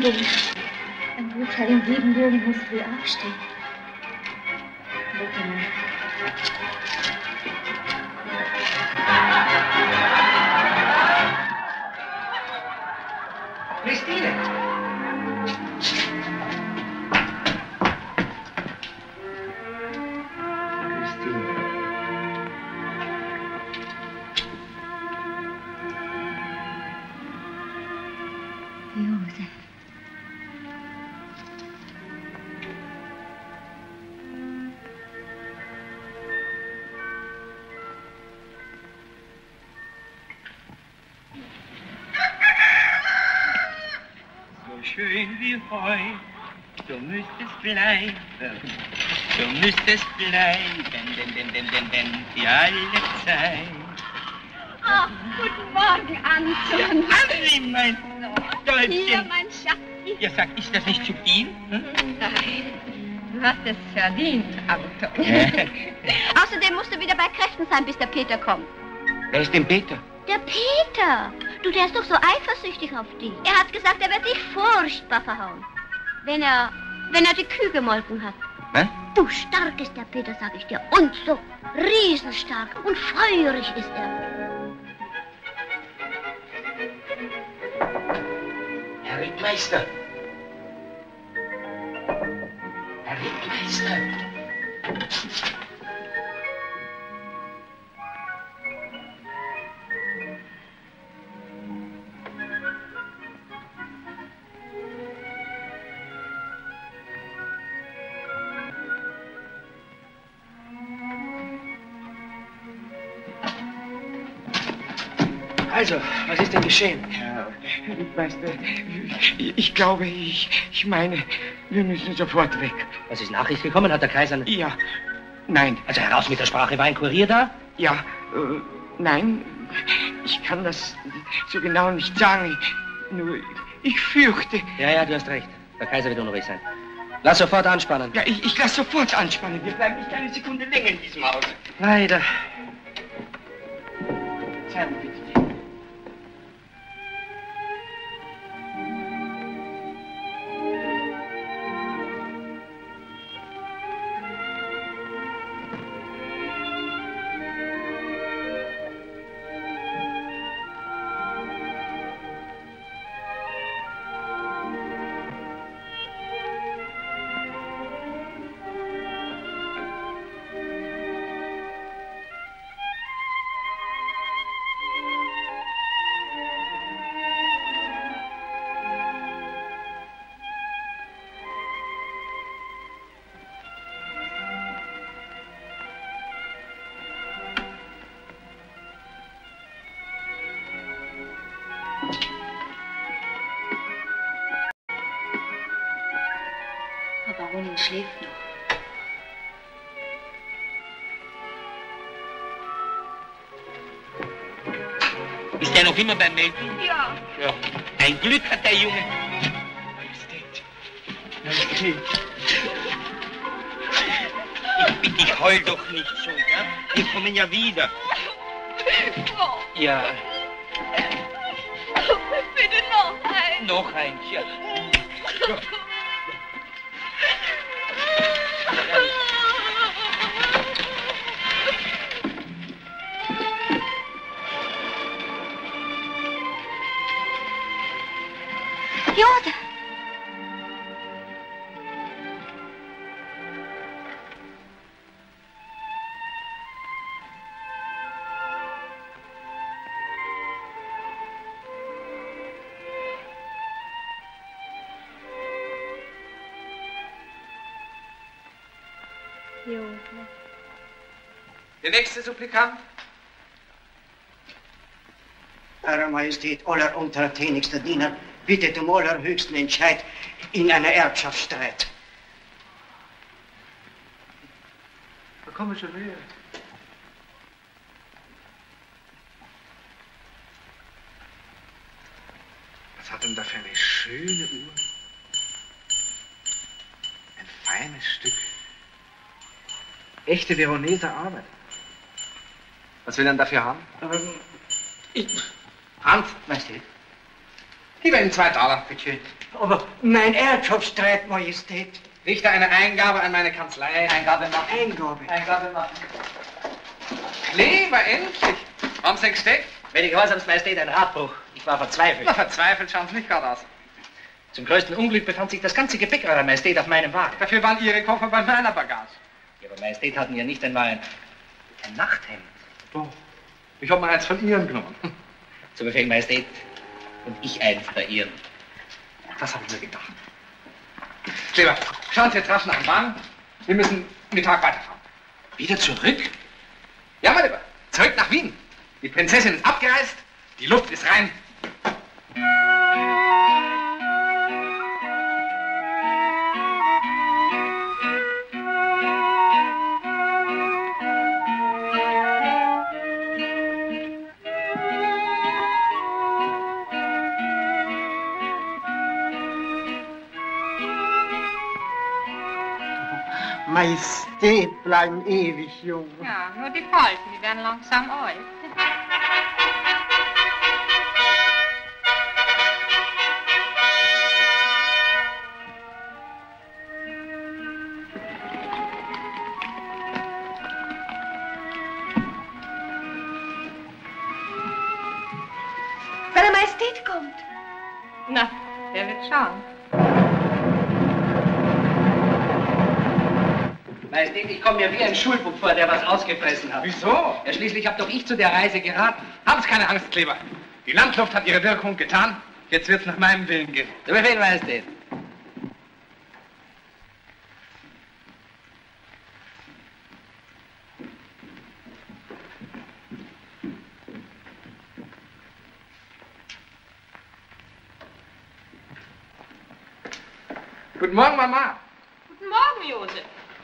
Blumen. Ein Gutsherr in Siebenbürgen muss früh aufstehen. Gute Nacht. Christine! Josef. So schön wie heute, du müsstest bleiben, du müsstest bleiben, denn, denn, denn, denn, denn, für alle Zeit. Oh, guten Morgen, Anton. Ja, Anni, mein Stolzchen. Hier, mein Schatzi. Ja, sag, ist das nicht zu viel? Hm? Nein, du hast es verdient, Anton. Außerdem musst du wieder bei Kräften sein, bis der Peter kommt. Wer ist denn Peter? Der Peter! Du, der ist doch so eifersüchtig auf dich. Er hat gesagt, er wird dich furchtbar verhauen. Wenn er, wenn er die Kühe gemolken hat. Was? Du, stark ist der Peter, sag ich dir. Und so riesenstark und feurig ist er. Herr Rittmeister! Herr Rittmeister! Also, was ist denn geschehen? Herr Rittmeister, ich glaube, ich, ich meine, wir müssen sofort weg. Was ist Nachricht gekommen? Hat der Kaiser... Ja, nein. Also heraus mit der Sprache, war ein Kurier da? Ja, äh, nein, ich kann das so genau nicht sagen. Nur, ich fürchte... Ja, ja, du hast recht. Der Kaiser wird unruhig sein. Lass sofort anspannen. Ja, ich, ich lass sofort anspannen. Wir bleiben nicht eine Sekunde länger in diesem Haus. Leider. Zahn, bitte. Frau Baronin schläft noch. Ist der noch immer beim Melken? Ja. Ja. Ein Glück hat der Junge. Majestät. Majestät. Ich bitte dich, heul doch nicht so, ja? Wir kommen ja wieder. Oh, Ja, bitte noch ein. noch eins, ja. Ja. Josef! Josef. Der nächste Supplikant. Eure Majestät, aller untertänigster Diener, bittet um allerhöchsten Entscheid in einer Erbschaftsstreit. Da kommen wir schon näher. Was hat denn da für eine schöne Uhr? Ein feines Stück. Echte Veroneser Arbeit. Was will er denn dafür haben? Ähm, ich... Hans, Majestät. Lieber in zwei Dollar, bitte. Aber mein Erbschaftsstreit, Majestät. Richter, eine Eingabe an meine Kanzlei. Eingabe machen. Eingabe. Eingabe machen. Kleber, endlich. Warum sind gesteckt? Gnädige Gehorsamsmajestät, ein Radbruch. Ich war verzweifelt. Na, verzweifelt schauen Sie nicht gerade aus. Zum größten Unglück befand sich das ganze Gepäck Eurer Majestät auf meinem Wagen. Dafür waren Ihre Koffer bei meiner Bagage. Ihre Majestät hatten ja nicht einmal ein, ein Nachthemd. Doch. Ich habe mal eins von Ihren genommen. Zu Befehl, Majestät. Und ich eins der Ihren. Das habe ich mir gedacht. Kleber, schauen Sie jetzt rasch nach dem Wagen. Wir müssen Mittag weiterfahren. Wieder zurück? Ja, mein Lieber. Zurück nach Wien. Die Prinzessin ist abgereist. Die Luft ist rein. Majestät bleiben ewig jung. Ja, nur die Falten, die werden langsam alt. Seine Majestät kommt. Na, der wird schauen. Majestät, ich komme mir wie ein Schulbub vor, der was ausgefressen hat. Wieso? Ja, schließlich habe doch ich zu der Reise geraten. Haben Sie keine Angst, Kleber. Die Landluft hat ihre Wirkung getan. Jetzt wird's nach meinem Willen gehen. Zu Befehl, Majestät. Guten Morgen, Mama. Guten Morgen, Josef.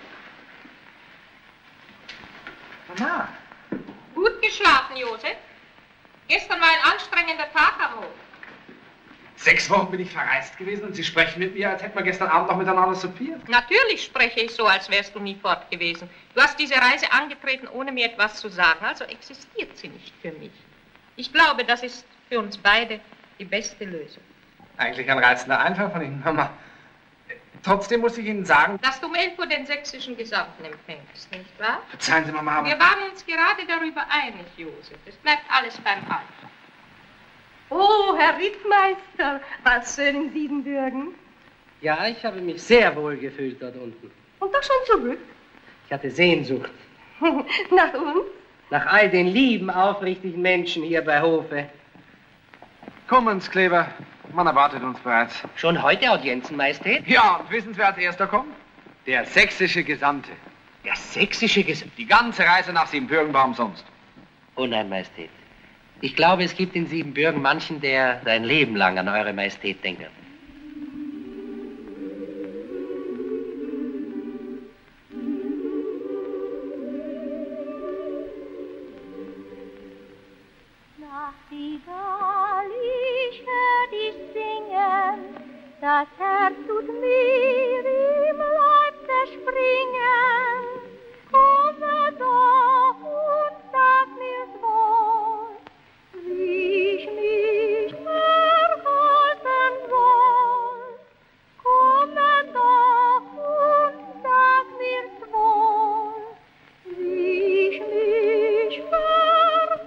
Mama. Gut geschlafen, Josef? Gestern war ein anstrengender Tag am Hof. Sechs Wochen bin ich verreist gewesen und Sie sprechen mit mir, als hätten wir gestern Abend noch miteinander soupiert. Natürlich spreche ich so, als wärst du nie fort gewesen. Du hast diese Reise angetreten, ohne mir etwas zu sagen, also existiert sie nicht für mich. Ich glaube, das ist für uns beide die beste Lösung. Eigentlich ein reizender Einfall von Ihnen, Mama. Trotzdem muss ich Ihnen sagen, dass du um elf Uhr den sächsischen Gesandten empfängst, nicht wahr? Verzeihen Sie, Mama, aber... Wir waren uns gerade darüber einig, Josef. Es bleibt alles beim Alten. Oh, Herr Rittmeister, was schön in Siebenbürgen. Ja, ich habe mich sehr wohl gefühlt dort unten. Und doch schon zurück. Ich hatte Sehnsucht. Nach uns? Nach all den lieben, aufrichtigen Menschen hier bei Hofe. Kommen's, Kleber. Man erwartet uns bereits. Schon heute Audienzen, Majestät? Ja, und wissen Sie, wer als erster kommt? Der sächsische Gesandte. Der sächsische Gesandte? Die ganze Reise nach Siebenbürgen war umsonst. Oh nein, Majestät. Ich glaube, es gibt in Siebenbürgen manchen, der sein Leben lang an Eure Majestät denkt. Nachtigall, ich hör dich singen, das Herz tut mir im Leib zerspringen. Komme doch und sag mir's wohl, wie ich mich verhalten soll. Komme doch und sag mir's wohl, wie ich mich verhalten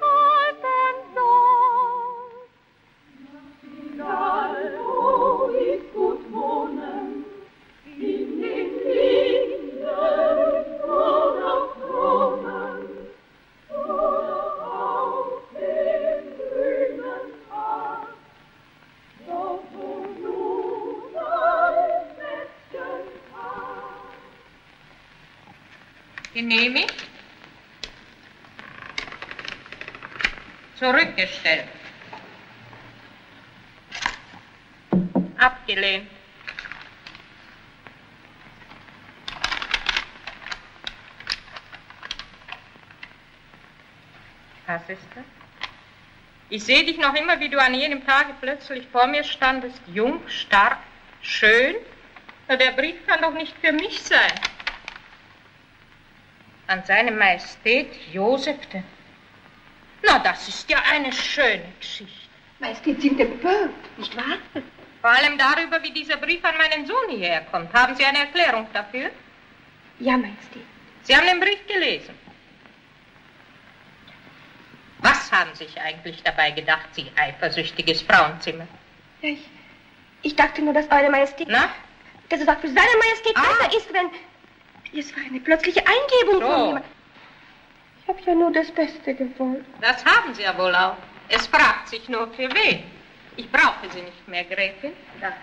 soll. Nachtigall, wo ich gut wohnen, in den Linden oder Kronen, oder auf dem grünen Ast, wo du ein Mädchen hast. Genehmigt. Zurückgestellt. Abgelehnt. Was ist das? Ich sehe dich noch immer, wie du an jenem Tage plötzlich vor mir standest, jung, stark, schön. Na, der Brief kann doch nicht für mich sein. An seine Majestät Josef. Na, das ist ja eine schöne Geschichte. Majestät, Sie sind empört, nicht wahr? Vor allem darüber, wie dieser Brief an meinen Sohn hierher kommt. Haben Sie eine Erklärung dafür? Ja, Majestät. Sie haben den Brief gelesen. Was haben Sie sich eigentlich dabei gedacht, Sie eifersüchtiges Frauenzimmer? Ja, ich, ich dachte nur, dass Eure Majestät... Na? Dass es auch für seine Majestät ah. besser ist, wenn... Es war eine plötzliche Eingebung so. von jemandem. Ich habe ja nur das Beste gewollt. Das haben Sie ja wohl auch. Es fragt sich nur, für wen. Ich brauche Sie nicht mehr, Gräfin. Danke.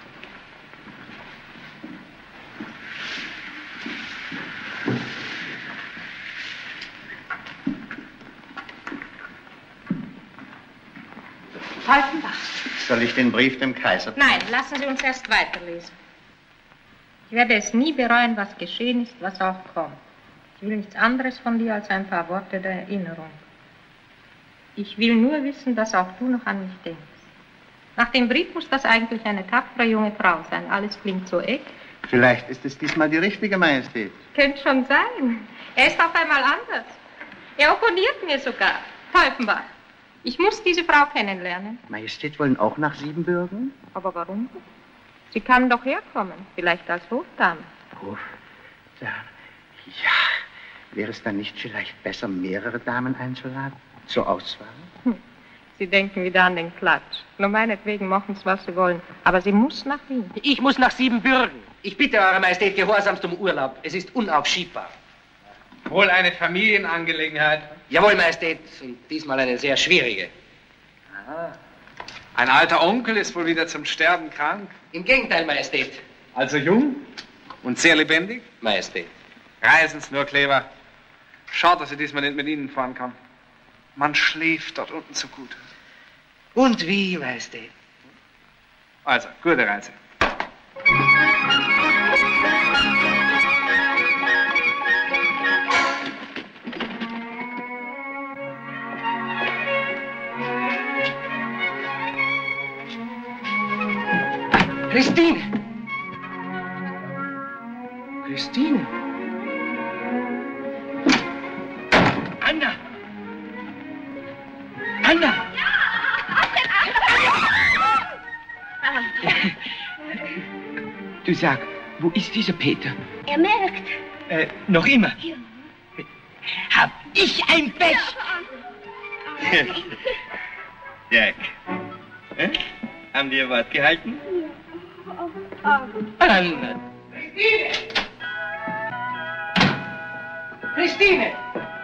Falkenbach. Soll ich den Brief dem Kaiser? Nein, lassen Sie uns erst weiterlesen. Ich werde es nie bereuen, was geschehen ist, was auch kommt. Ich will nichts anderes von dir als ein paar Worte der Erinnerung. Ich will nur wissen, dass auch du noch an mich denkst. Nach dem Brief muss das eigentlich eine tapfere junge Frau sein. Alles klingt so echt. Vielleicht ist es diesmal die richtige, Majestät. Könnte schon sein. Er ist auf einmal anders. Er opponiert mir sogar. Falkenbach. Ich muss diese Frau kennenlernen. Majestät wollen auch nach Siebenbürgen? Aber warum? Sie kann doch herkommen. Vielleicht als Hofdame. Hof? Ja. Ja. Wäre es dann nicht vielleicht besser, mehrere Damen einzuladen? Zur Auswahl? Hm. Sie denken wieder an den Klatsch. Nur meinetwegen machen Sie, was Sie wollen. Aber sie muss nach Wien. Ich muss nach Siebenbürgen. Ich bitte Eure Majestät gehorsamst um Urlaub. Es ist unaufschiebbar. Wohl eine Familienangelegenheit? Jawohl, Majestät. Und diesmal eine sehr schwierige. Aha. Ein alter Onkel ist wohl wieder zum Sterben krank? Im Gegenteil, Majestät. Also jung und sehr lebendig? Majestät. Reisen's nur, Kleber. Schaut, dass ich diesmal nicht mit Ihnen fahren kann. Man schläft dort unten so gut. Und wie, Majestät? Also, gute Reise. Christine! Christine! Anna! Anna! Du sag, wo ist dieser Peter? Er merkt. Äh, noch immer? Ja. Hab ich ein Pech? Jack. Äh? Haben die ihr Wort gehalten? Anna! Christine! Christine!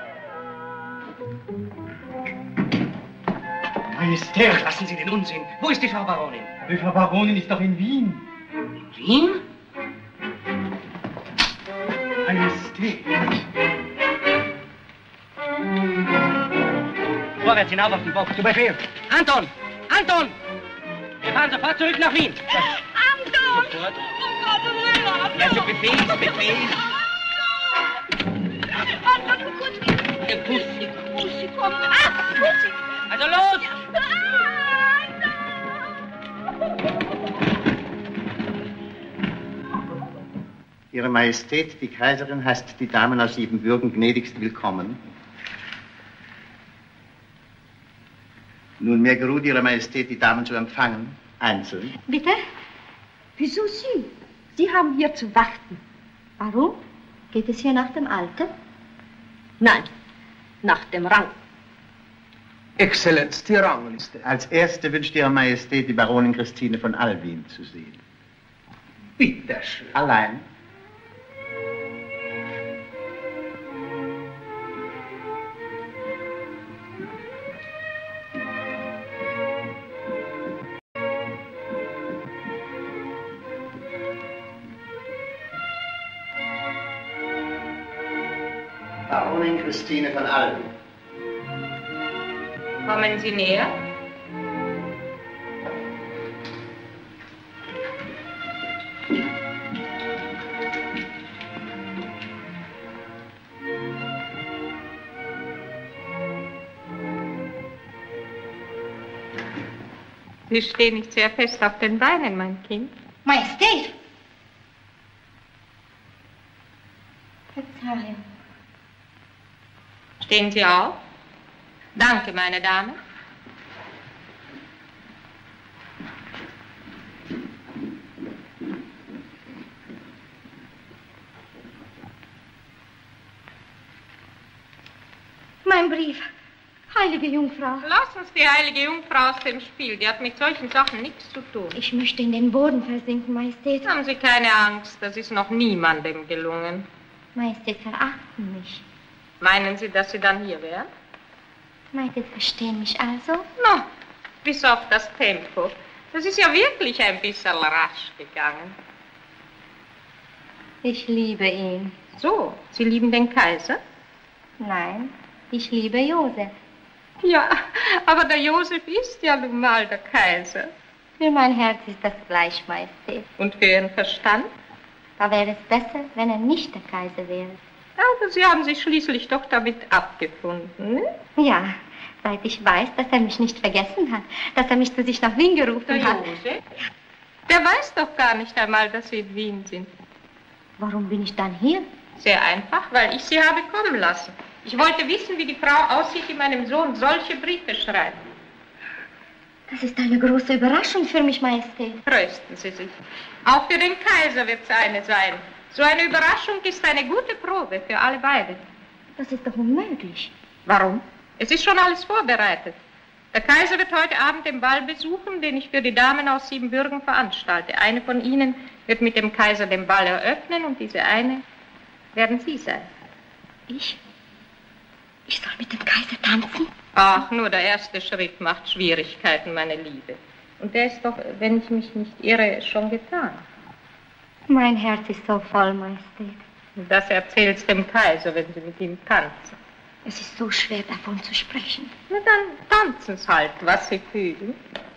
Majestät! Lassen Sie den Unsinn. Wo ist die Frau Baronin? Die Frau Baronin ist doch in Wien. Wien? Majestät! Vorwärts hinauf auf den Bock. Zu Befehl. Anton! Anton! Wir fahren sofort zurück nach Wien. Anton! Sofort. Um Gottes Willen! Ja, so Befehl, Befehl. Anton, Pussy! Der Pussy. Pussy, komm! Ah, Pussy! Also los! Ihre Majestät, die Kaiserin, heißt die Damen aus Siebenbürgen gnädigst willkommen. Nunmehr geruht Ihrer Majestät, die Damen zu empfangen, einzeln. Bitte? Wieso Sie? Sie haben hier zu warten. Warum? Geht es hier nach dem Alter? Nein, nach dem Rang. Exzellenz, die Rangliste. Als erste wünscht Ihre Majestät, die Baronin Christine von Alwin zu sehen. Bitte schön. Allein. Baronin Christine von Alwin. Kommen Sie näher. Sie stehen nicht sehr fest auf den Beinen, mein Kind. Majestät! Verzeihung. Stehen Sie auf. Danke, meine Dame. Mein Brief. Heilige Jungfrau. Lass uns die heilige Jungfrau aus dem Spiel. Die hat mit solchen Sachen nichts zu tun. Ich möchte in den Boden versinken, Majestät. Haben Sie keine Angst. Das ist noch niemandem gelungen. Majestät, verachten mich. Meinen Sie, dass Sie dann hier wären? Majestät, verstehen mich also? No, bis auf das Tempo. Das ist ja wirklich ein bisschen rasch gegangen. Ich liebe ihn. So, Sie lieben den Kaiser? Nein, ich liebe Josef. Ja, aber der Josef ist ja nun mal der Kaiser. Für mein Herz ist das gleich, Majestät. Und für Ihren Verstand? Da wäre es besser, wenn er nicht der Kaiser wäre. Aber Sie haben sich schließlich doch damit abgefunden, ne? Ja, seit ich weiß, dass er mich nicht vergessen hat, dass er mich zu sich nach Wien gerufen der hat. Josef? Der weiß doch gar nicht einmal, dass Sie in Wien sind. Warum bin ich dann hier? Sehr einfach, weil ich Sie habe kommen lassen. Ich wollte wissen, wie die Frau aussieht, die meinem Sohn solche Briefe schreibt. Das ist eine große Überraschung für mich, Majestät. Trösten Sie sich. Auch für den Kaiser wird es eine sein. So eine Überraschung ist eine gute Probe für alle beide. Das ist doch unmöglich. Warum? Es ist schon alles vorbereitet. Der Kaiser wird heute Abend den Ball besuchen, den ich für die Damen aus Siebenbürgen veranstalte. Eine von ihnen wird mit dem Kaiser den Ball eröffnen und diese eine werden Sie sein. Ich? Ich soll mit dem Kaiser tanzen? Ach, nur der erste Schritt macht Schwierigkeiten, meine Liebe. Und der ist doch, wenn ich mich nicht irre, schon getan. Mein Herz ist so voll, Majestät. Das erzählt's dem Kaiser, wenn Sie mit ihm tanzen. Es ist so schwer, davon zu sprechen. Na dann tanzen's halt, was Sie fühlen.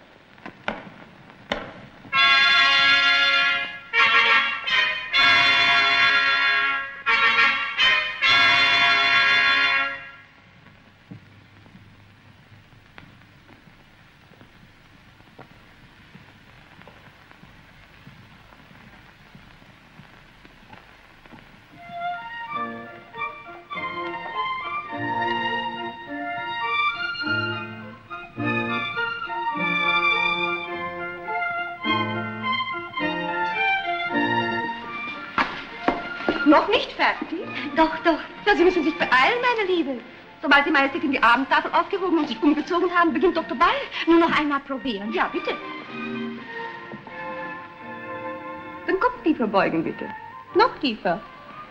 Noch nicht fertig? Doch, doch. Ja, Sie müssen sich beeilen, meine Liebe. Sobald die Majestät in die Abendtafel aufgehoben und sich umgezogen haben, beginnt Doktor Ball. Nur noch einmal probieren. Ja, bitte. Den Kopf tiefer beugen, bitte. Noch tiefer.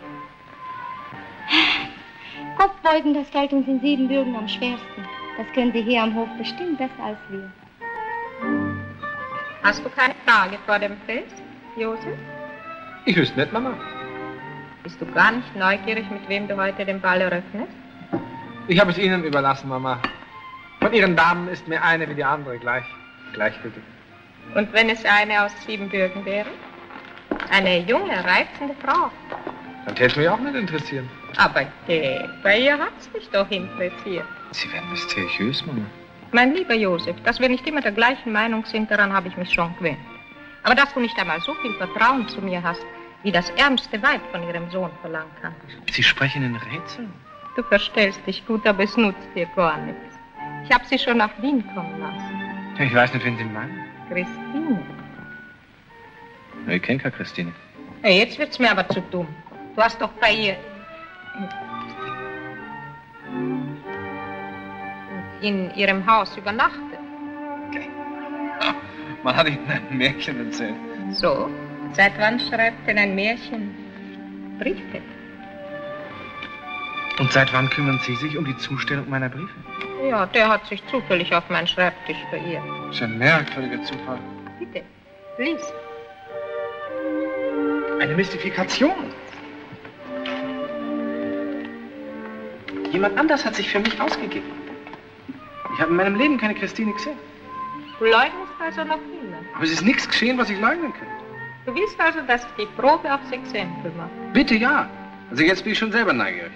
Kopfbeugen, das fällt uns in Siebenbürgen am schwersten. Das können Sie hier am Hof bestimmt besser als wir. Hast du keine Frage vor dem Fest, Josef? Ich wüsste nicht, Mama. Bist du gar nicht neugierig, mit wem du heute den Ball eröffnest? Ich habe es Ihnen überlassen, Mama. Von Ihren Damen ist mir eine wie die andere gleich, gleichgültig. Und wenn es eine aus Siebenbürgen wäre? Eine junge, reizende Frau. Dann täte mich auch nicht interessieren. Aber hey, bei ihr hat's mich doch interessiert. Sie werden mysteriös, Mama. Mein lieber Josef, dass wir nicht immer der gleichen Meinung sind, daran habe ich mich schon gewöhnt. Aber dass du nicht einmal so viel Vertrauen zu mir hast, wie das ärmste Weib von ihrem Sohn verlangen kann. Sie sprechen in Rätseln. Du verstellst dich gut, aber es nutzt dir gar nichts. Ich habe sie schon nach Wien kommen lassen. Ich weiß nicht, wen Sie meinen. Christine. Ich kenne keine Christine. Hey, jetzt wird's mir aber zu dumm. Du hast doch bei ihr in ihrem Haus übernachtet. Man hat Ihnen ein Märchen erzählt. So? Seit wann schreibt denn ein Märchen Briefe? Und seit wann kümmern Sie sich um die Zustellung meiner Briefe? Ja, der hat sich zufällig auf meinen Schreibtisch verirrt. Das ist ein merkwürdiger Zufall. Bitte, lies. Eine Mystifikation. Jemand anders hat sich für mich ausgegeben. Ich habe in meinem Leben keine Christine gesehen. Du leugnest also noch immer. Aber es ist nichts geschehen, was ich leugnen könnte. Du willst also, dass ich die Probe aufs Exempel mache? Bitte ja. Also jetzt bin ich schon selber neugierig.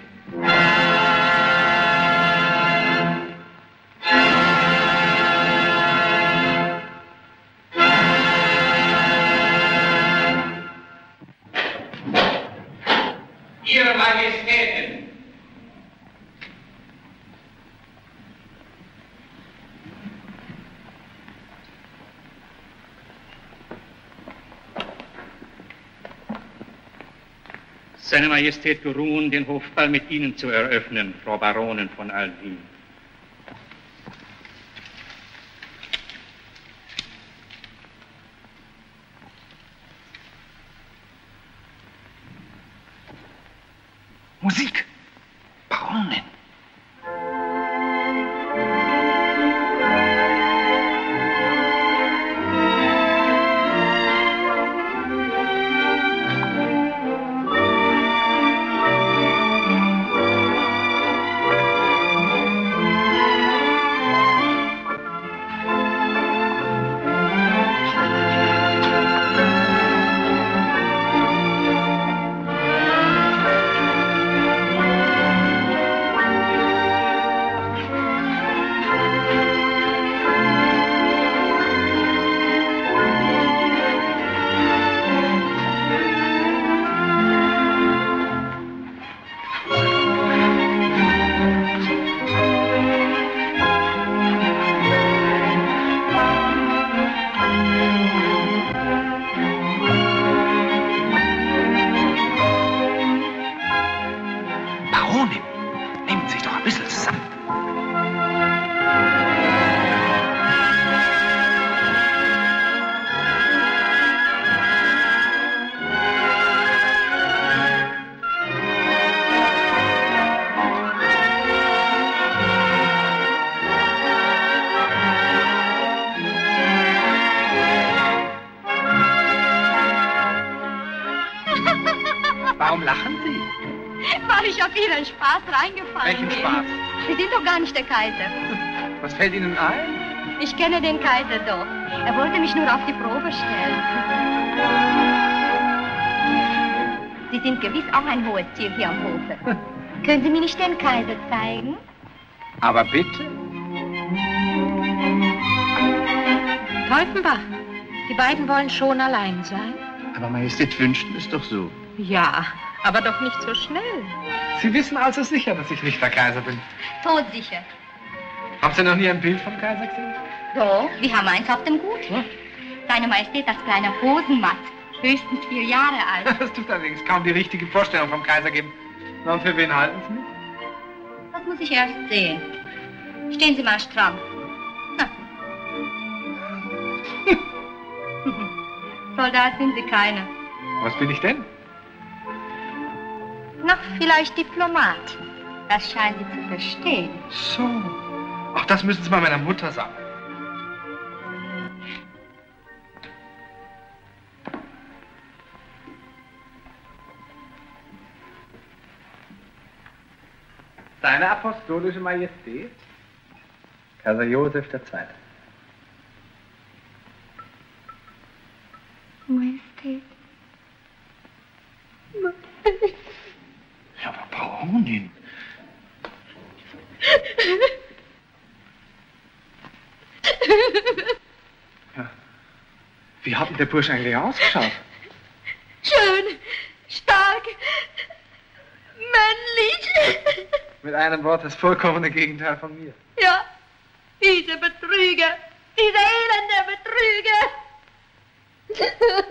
Ihre Majestäten, Seine Majestät geruhen, den Hofball mit Ihnen zu eröffnen, Frau Baronin von Alvin. Musik! Baronin! Warum lachen Sie? Weil ich auf Ihren Spaß reingefallen Welchen bin. Spaß? Sie sind doch gar nicht der Kaiser. Was fällt Ihnen ein? Ich kenne den Kaiser doch. Er wollte mich nur auf die Probe stellen. Sie sind gewiss auch ein hohes Tier hier am Hofe. Können Sie mir nicht den Kaiser zeigen? Aber bitte. Teufenbach, die beiden wollen schon allein sein. Aber Majestät wünschten es doch so. Ja, aber doch nicht so schnell. Sie wissen also sicher, dass ich nicht der Kaiser bin. Todsicher. Haben Sie noch nie ein Bild vom Kaiser gesehen? So, wir haben eins auf dem Gut. Hm? Seine Majestät das kleine Hosenmatt. Höchstens vier Jahre alt. Das tut allerdings kaum die richtige Vorstellung vom Kaiser geben. Na, und für wen halten Sie mich? Das muss ich erst sehen. Stehen Sie mal stramm. Na. Soldat sind Sie keine. Was bin ich denn? Na, vielleicht Diplomat. Das scheinen Sie zu verstehen. So. Ach, das müssen Sie mal meiner Mutter sagen. Seine apostolische Majestät, Kaiser Josef der Zweite. Majestät. Ja, aber Baronin. Ja. Wie hat denn der Bursch eigentlich ausgeschaut? Schön, stark, männlich. Mit einem Wort das vollkommene Gegenteil von mir. Ja, diese Betrüger, diese elende Betrüger.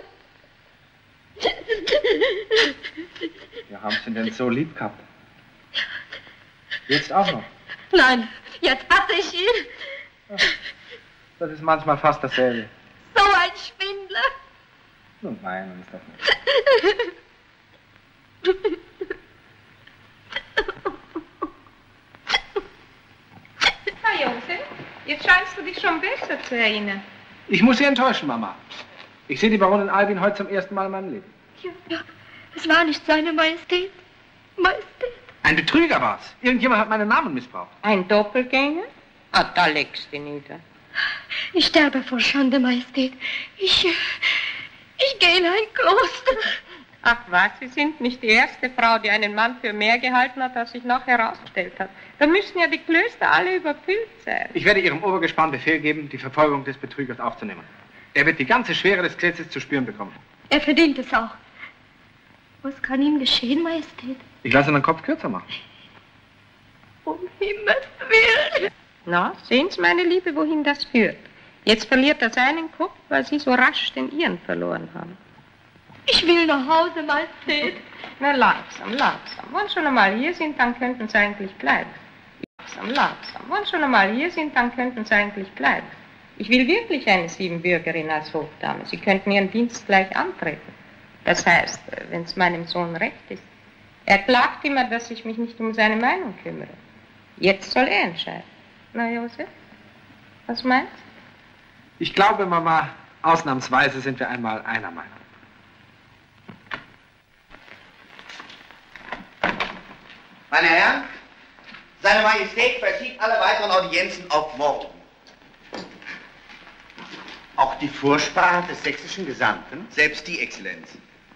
Ja, haben Sie ihn denn so lieb gehabt? Jetzt auch noch? Nein, jetzt hasse ich ihn. Das ist manchmal fast dasselbe. So ein Schwindler. Nun, meinen ist das nicht. Na, Josef, jetzt scheinst du dich schon besser zu erinnern. Ich muss Sie enttäuschen, Mama. Ich sehe die Baronin Alvin heute zum ersten Mal in meinem Leben. Ja, ja, es war nicht seine Majestät. Majestät. Ein Betrüger war's. Irgendjemand hat meinen Namen missbraucht. Ein Doppelgänger? Ah, da legst du nieder. Ich sterbe vor Schande, Majestät. Ich, ich gehe in ein Kloster. Ach was, Sie sind nicht die erste Frau, die einen Mann für mehr gehalten hat, als sich noch herausgestellt hat. Da müssen ja die Klöster alle überfüllt sein. Ich werde Ihrem Obergespann Befehl geben, die Verfolgung des Betrügers aufzunehmen. Er wird die ganze Schwere des Gesetzes zu spüren bekommen. Er verdient es auch. Was kann ihm geschehen, Majestät? Ich lasse den Kopf kürzer machen. Um Himmels Willen. Na, sehen Sie, meine Liebe, wohin das führt. Jetzt verliert er seinen Kopf, weil Sie so rasch den Ihren verloren haben. Ich will nach Hause, Majestät. Na, langsam, langsam. Wenn schon einmal hier sind, dann könnten Sie eigentlich bleiben. Langsam, langsam. Wenn schon einmal hier sind, dann könnten Sie eigentlich bleiben. Ich will wirklich eine Siebenbürgerin als Hofdame. Sie könnten Ihren Dienst gleich antreten. Das heißt, wenn es meinem Sohn recht ist. Er klagt immer, dass ich mich nicht um seine Meinung kümmere. Jetzt soll er entscheiden. Na, Josef, was meinst du? Ich glaube, Mama, ausnahmsweise sind wir einmal einer Meinung. Meine Herren, Seine Majestät verschiebt alle weiteren Audienzen auf morgen. Auch die Vorsprache des sächsischen Gesandten? Selbst die, Exzellenz.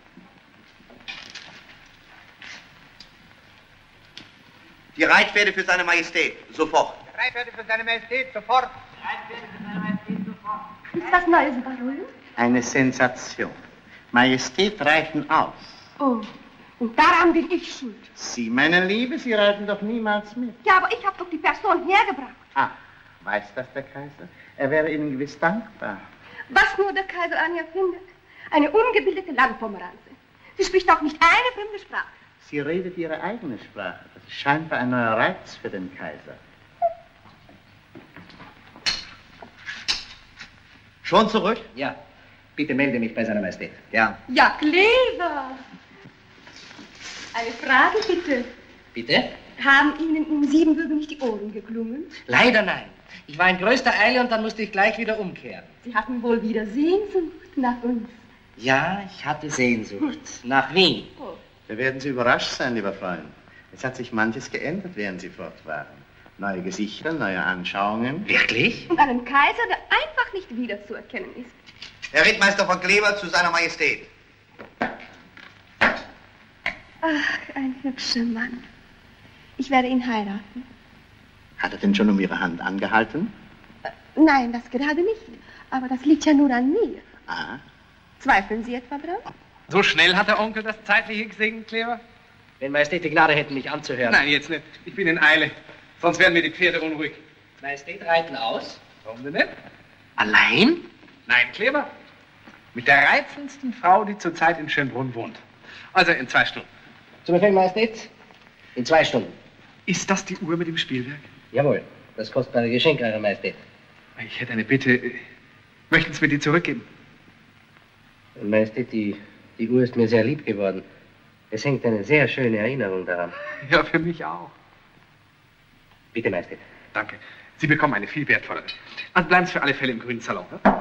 Die Reitpferde für seine Majestät, sofort. Reitpferde für seine Majestät, sofort. Reitpferde für seine Majestät, sofort. Ist was Neues, Baron? Eine Sensation. Majestät reiten aus. Oh, und daran bin ich schuld. Sie, meine Liebe, Sie reiten doch niemals mit. Ja, aber ich habe doch die Person hergebracht. Ah, weiß das der Kaiser? Er wäre Ihnen gewiss dankbar. Was nur der Kaiser an ihr findet. Eine ungebildete Landpomeranze. Sie spricht auch nicht eine fremde Sprache. Sie redet Ihre eigene Sprache. Das ist scheinbar ein neuer Reiz für den Kaiser. Schon zurück? Ja. Bitte melde mich bei seiner Majestät. Ja. Ja, Kleber. Eine Frage, bitte. Bitte? Haben Ihnen in Siebenbürgen nicht die Ohren geklungen? Leider nein. Ich war in größter Eile und dann musste ich gleich wieder umkehren. Sie hatten wohl wieder Sehnsucht nach uns. Ja, ich hatte Sehnsucht. Nach Wien. Oh. Da werden Sie überrascht sein, lieber Freund. Es hat sich manches geändert, während Sie fort waren. Neue Gesichter, neue Anschauungen. Wirklich? Und einen Kaiser, der einfach nicht wiederzuerkennen ist. Herr Rittmeister von Kleber zu seiner Majestät. Ach, ein hübscher Mann. Ich werde ihn heiraten. Hat er denn schon um Ihre Hand angehalten? Äh, nein, das gerade nicht. Aber das liegt ja nur an mir. Ah. Zweifeln Sie etwa dran? So schnell hat der Onkel das Zeitliche gesegnet, Kleber? Wenn Majestät die Gnade hätten, mich anzuhören. Nein, jetzt nicht. Ich bin in Eile. Sonst werden mir die Pferde unruhig. Majestät reiten aus? Warum denn nicht? Allein? Nein, Kleber. Mit der reizendsten Frau, die zurzeit in Schönbrunn wohnt. Also in zwei Stunden. Zum Befehl, Majestät? In zwei Stunden. Ist das die Uhr mit dem Spielwerk? Jawohl. Das kostbare Geschenk, Eure Majestät. Ich hätte eine Bitte. Möchten Sie mir die zurückgeben? Majestät, die, die Uhr ist mir sehr lieb geworden. Es hängt eine sehr schöne Erinnerung daran. Ja, für mich auch. Bitte, Majestät. Danke. Sie bekommen eine viel wertvollere. Also bleiben Sie für alle Fälle im grünen Salon. Ne?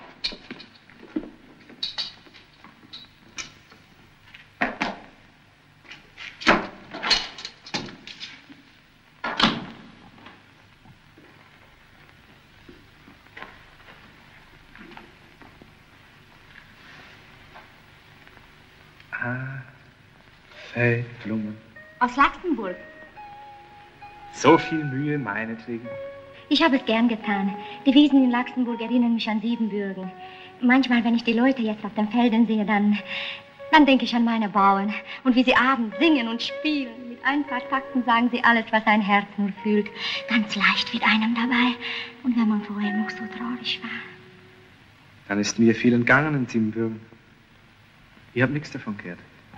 Feldblumen. Aus Laxenburg. So viel Mühe meinetwegen. Ich habe es gern getan. Die Wiesen in Laxenburg erinnern mich an Siebenbürgen. Manchmal, wenn ich die Leute jetzt auf den Feldern sehe, dann, dann denke ich an meine Bauern. Und wie sie abends singen und spielen. Mit ein paar Takten sagen sie alles, was ein Herz nur fühlt. Ganz leicht wird einem dabei. Und wenn man vorher noch so traurig war. Dann ist mir viel entgangen in Siebenbürgen. Ihr habt nichts davon gehört.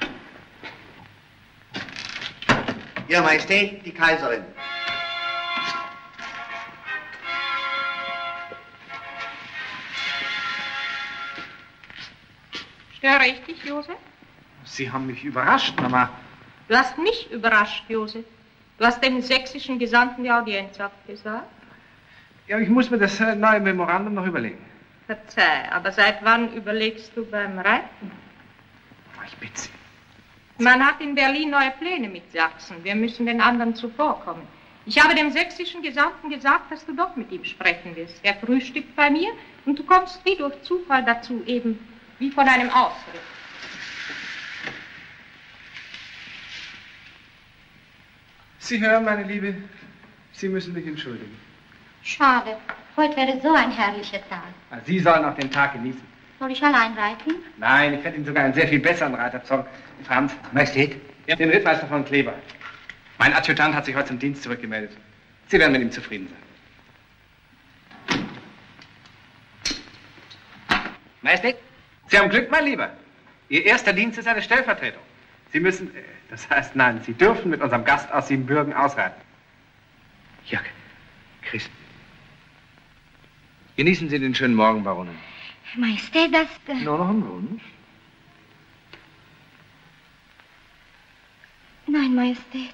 Ihre Majestät, die Kaiserin. Störe ich dich, Josef? Sie haben mich überrascht, Mama. Du hast mich überrascht, Josef. Du hast dem sächsischen Gesandten die Audienz abgesagt. Ja, ich muss mir das äh, neue Memorandum noch überlegen. Verzeih, aber seit wann überlegst du beim Reiten? Ich bitte Sie. Man hat in Berlin neue Pläne mit Sachsen. Wir müssen den anderen zuvorkommen. Ich habe dem sächsischen Gesandten gesagt, dass du doch mit ihm sprechen wirst. Er frühstückt bei mir und du kommst wie durch Zufall dazu, eben wie von einem Ausritt. Sie hören, meine Liebe, Sie müssen mich entschuldigen. Schade. Heute wäre so ein herrlicher Tag. Sie sollen auch den Tag genießen. Soll ich allein reiten? Nein, ich werde Ihnen sogar einen sehr viel besseren Reiter besorgen. Franz. Majestät? Ja, den Rittmeister von Kleber. Mein Adjutant hat sich heute zum Dienst zurückgemeldet. Sie werden mit ihm zufrieden sein. Majestät? Sie haben Glück, mein Lieber. Ihr erster Dienst ist eine Stellvertretung. Sie müssen, äh, das heißt, nein, Sie dürfen mit unserem Gast aus Siebenbürgen ausreiten. Jörg, Chris. Genießen Sie den schönen Morgen, Baronin. Majestät, das... Äh... Nur noch ein Wunsch? Nein, Majestät.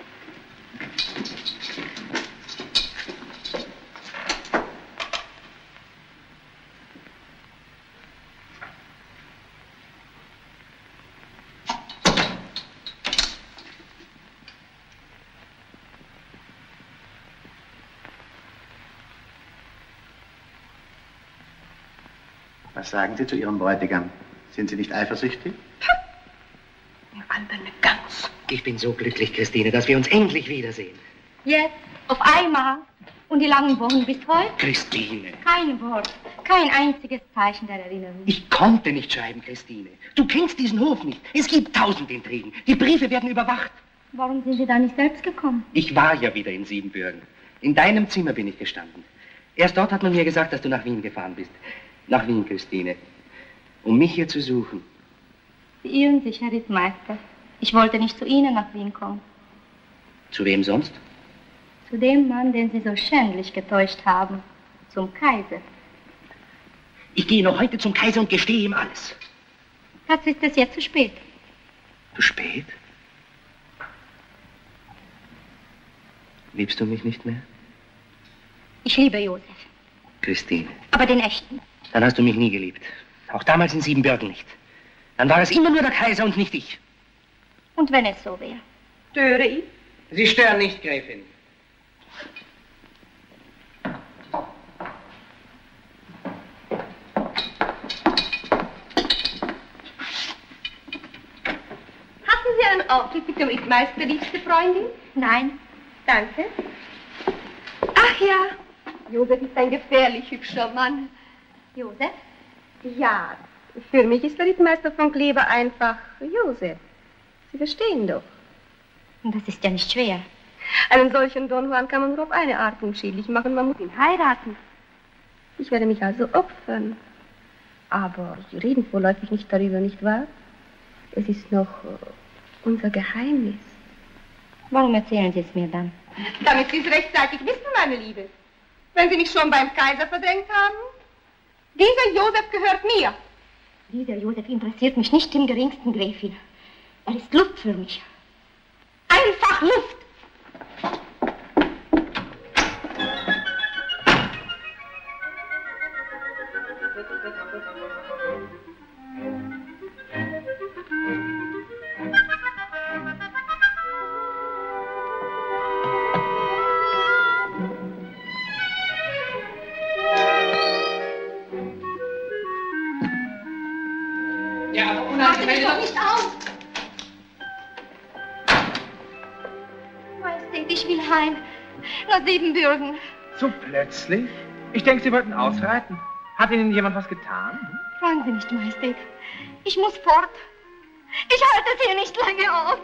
Was sagen Sie zu Ihrem Bräutigam? Sind Sie nicht eifersüchtig? Alberne Gans. Ich bin so glücklich, Christine, dass wir uns endlich wiedersehen. Jetzt, auf einmal. Und die langen Wochen bis heute? Christine. Kein Wort, kein einziges Zeichen der Erinnerung. Ich konnte nicht schreiben, Christine. Du kennst diesen Hof nicht. Es gibt tausend Intrigen. Die Briefe werden überwacht. Warum sind Sie da nicht selbst gekommen? Ich war ja wieder in Siebenbürgen. In deinem Zimmer bin ich gestanden. Erst dort hat man mir gesagt, dass du nach Wien gefahren bist. Nach Wien, Christine. Um mich hier zu suchen. Sie irren sich, Herr Rittmeister. Ich wollte nicht zu Ihnen nach Wien kommen. Zu wem sonst? Zu dem Mann, den Sie so schändlich getäuscht haben. Zum Kaiser. Ich gehe noch heute zum Kaiser und gestehe ihm alles. Dazu ist es jetzt zu spät. Zu spät? Liebst du mich nicht mehr? Ich liebe Josef. Christine. Aber den echten. Dann hast du mich nie geliebt. Auch damals in Siebenbürgen nicht. Dann war es immer nur der Kaiser und nicht ich. Und wenn es so wäre? Störe ich? Sie stören nicht, Gräfin. Hatten Sie einen Auftritt mit dem Rittmeister, liebste Freundin? Nein. Danke. Ach ja, Josef ist ein gefährlich hübscher Mann. Josef? Ja, für mich ist der Rittmeister von Kleber einfach Josef. Sie verstehen doch. Das ist ja nicht schwer. Einen solchen Don Juan kann man nur auf eine Art unschädlich machen. Man muss ihn heiraten. Ich werde mich also opfern. Aber Sie reden vorläufig nicht darüber, nicht wahr? Es ist noch uh, unser Geheimnis. Warum erzählen Sie es mir dann? Damit Sie es rechtzeitig wissen, meine Liebe. Wenn Sie mich schon beim Kaiser verdrängt haben. Dieser Josef gehört mir. Dieser Josef interessiert mich nicht im geringsten, Gräfin. Er ist Luft für mich. Einfach Luft! Ja, aber Mach mich doch nicht auf! Majestät, ich will heim. Nach Siebenbürgen. So plötzlich? Ich denke, Sie wollten ausreiten. Hat Ihnen jemand was getan? Fragen Sie nicht, Majestät. Ich muss fort. Ich halte es hier nicht lange aus.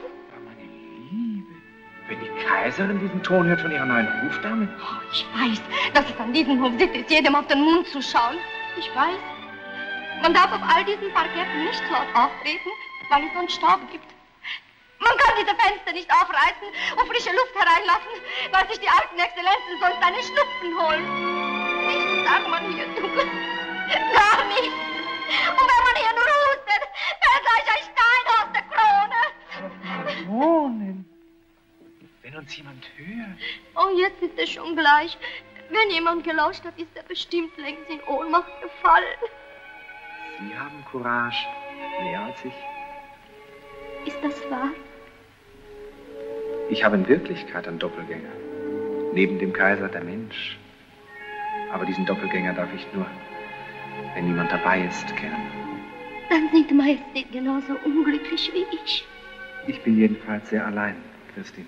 Wenn die Kaiserin diesen Ton hört von ihrer neuen Hofdame. Oh, ich weiß, dass es an diesem Hof Sitte ist, jedem auf den Mund zu schauen. Ich weiß. Man darf auf all diesen Parketten nicht laut auftreten, weil es sonst Staub gibt. Man kann diese Fenster nicht aufreißen und frische Luft hereinlassen, weil sich die alten Exzellenzen sonst einen Schnupfen holen. Nichts darf man hier tun. Gar nicht. Und wenn man hier nur hustet, fällt gleich ein Stein aus der Krone. Baronin, wenn uns jemand hört. Oh, jetzt ist es schon gleich. Wenn jemand gelauscht hat, ist er bestimmt längst in Ohnmacht gefallen. Sie haben Courage, mehr als ich. Ist das wahr? Ich habe in Wirklichkeit einen Doppelgänger. Neben dem Kaiser der Mensch. Aber diesen Doppelgänger darf ich nur, wenn niemand dabei ist, kennen. Dann sind Majestät genauso unglücklich wie ich. Ich bin jedenfalls sehr allein, Christine.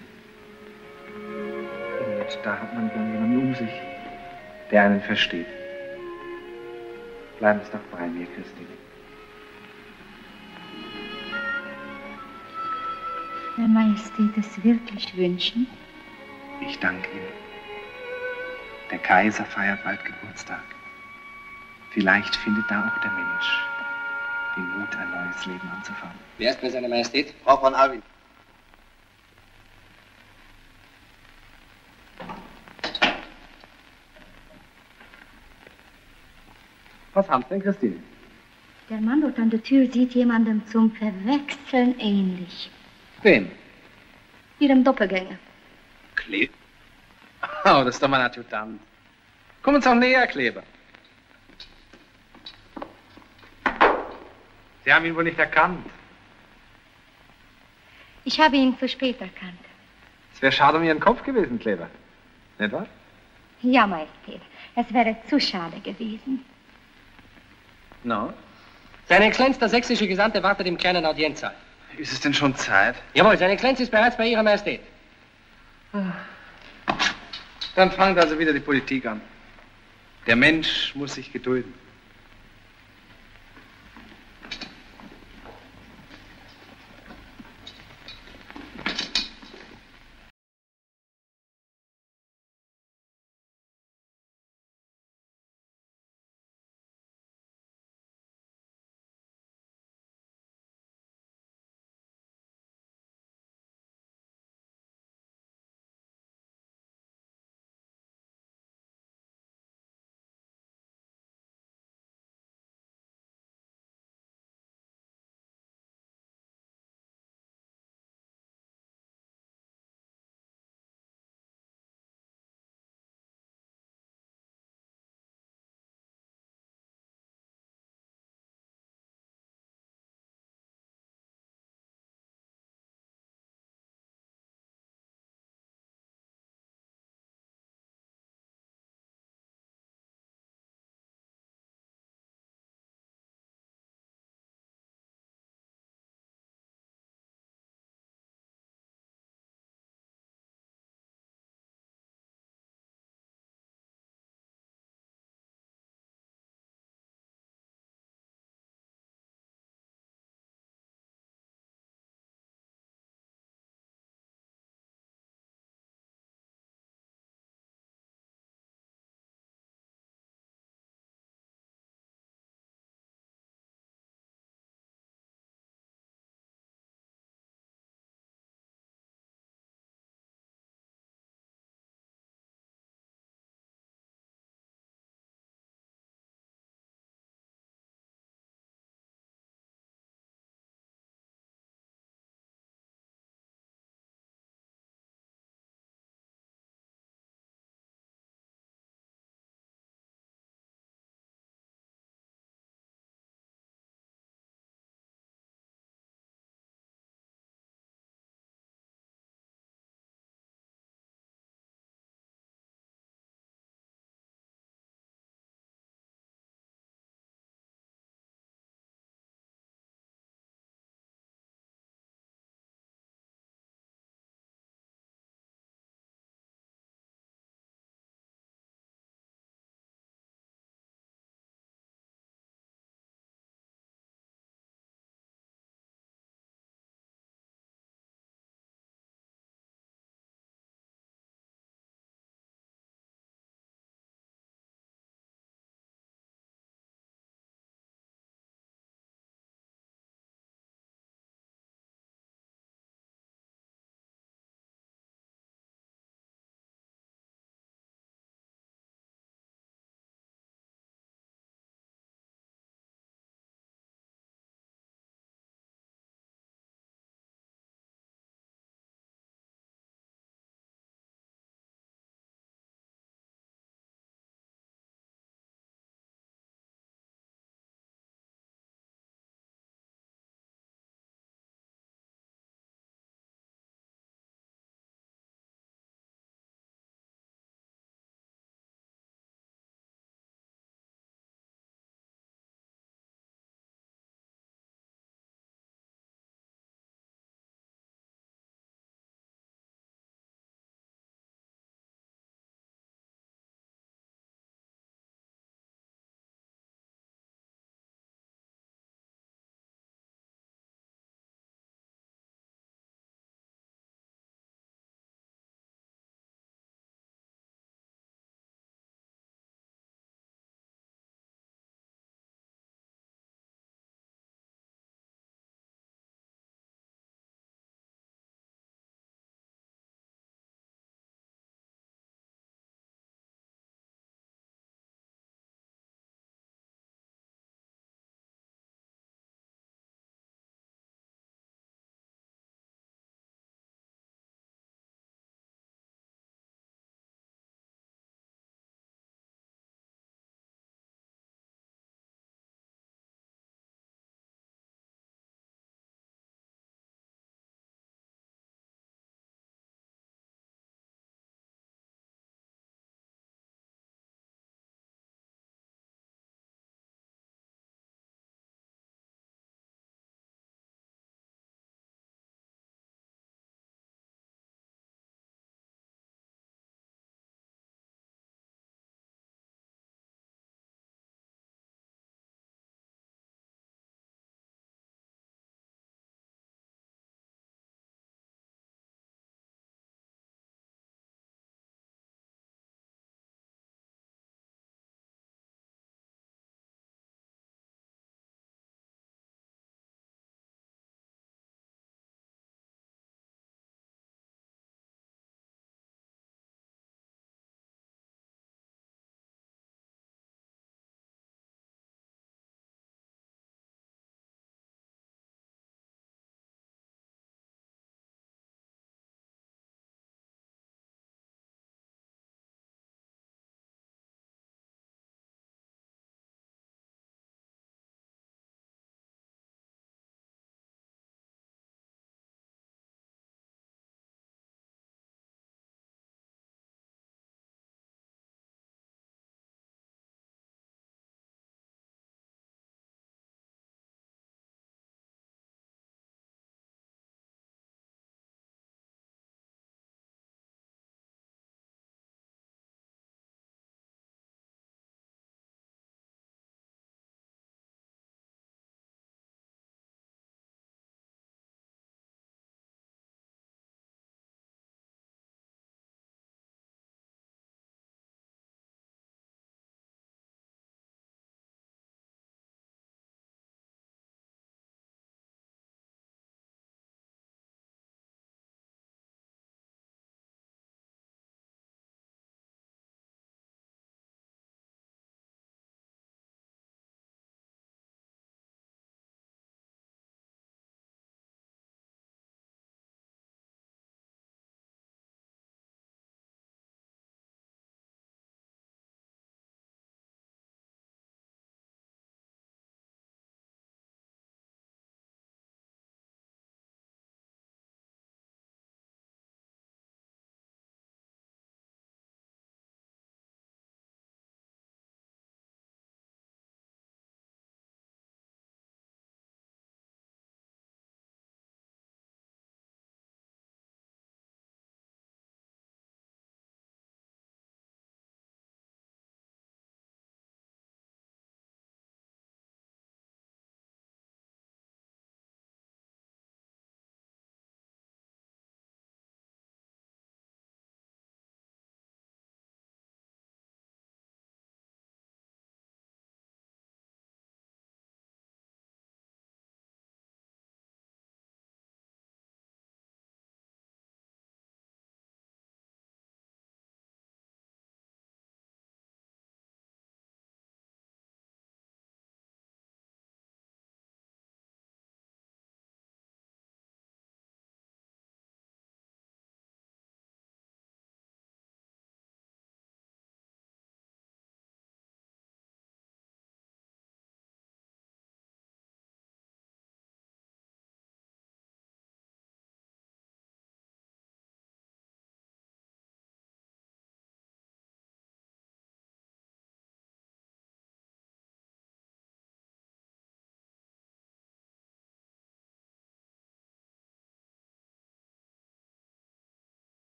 Und da hat man dann jemanden um sich, der einen versteht. Bleiben Sie doch bei mir, Christine. Wenn Majestät es wirklich wünschen? Ich danke Ihnen. Der Kaiser feiert bald Geburtstag. Vielleicht findet da auch der Mensch den Mut, ein neues Leben anzufangen. Wer ist bei seiner Majestät? Frau von Alvin. Was haben Sie denn, Christine? Der Mann dort an der Tür sieht jemandem zum Verwechseln ähnlich. Wem? Ihrem Doppelgänger. Kleber? Oh, das ist doch mein Adjutant. Kommen Sie auch näher, Kleber. Sie haben ihn wohl nicht erkannt. Ich habe ihn zu spät erkannt. Es wäre schade um Ihren Kopf gewesen, Kleber. Nicht wahr? Ja, Majestät. Es wäre zu schade gewesen. No? Seine Exzellenz, der sächsische Gesandte, wartet im kleinen Audienzsaal. Ist es denn schon Zeit? Jawohl, seine Exzellenz ist bereits bei Ihrer Majestät. Dann fangt also wieder die Politik an. Der Mensch muss sich gedulden.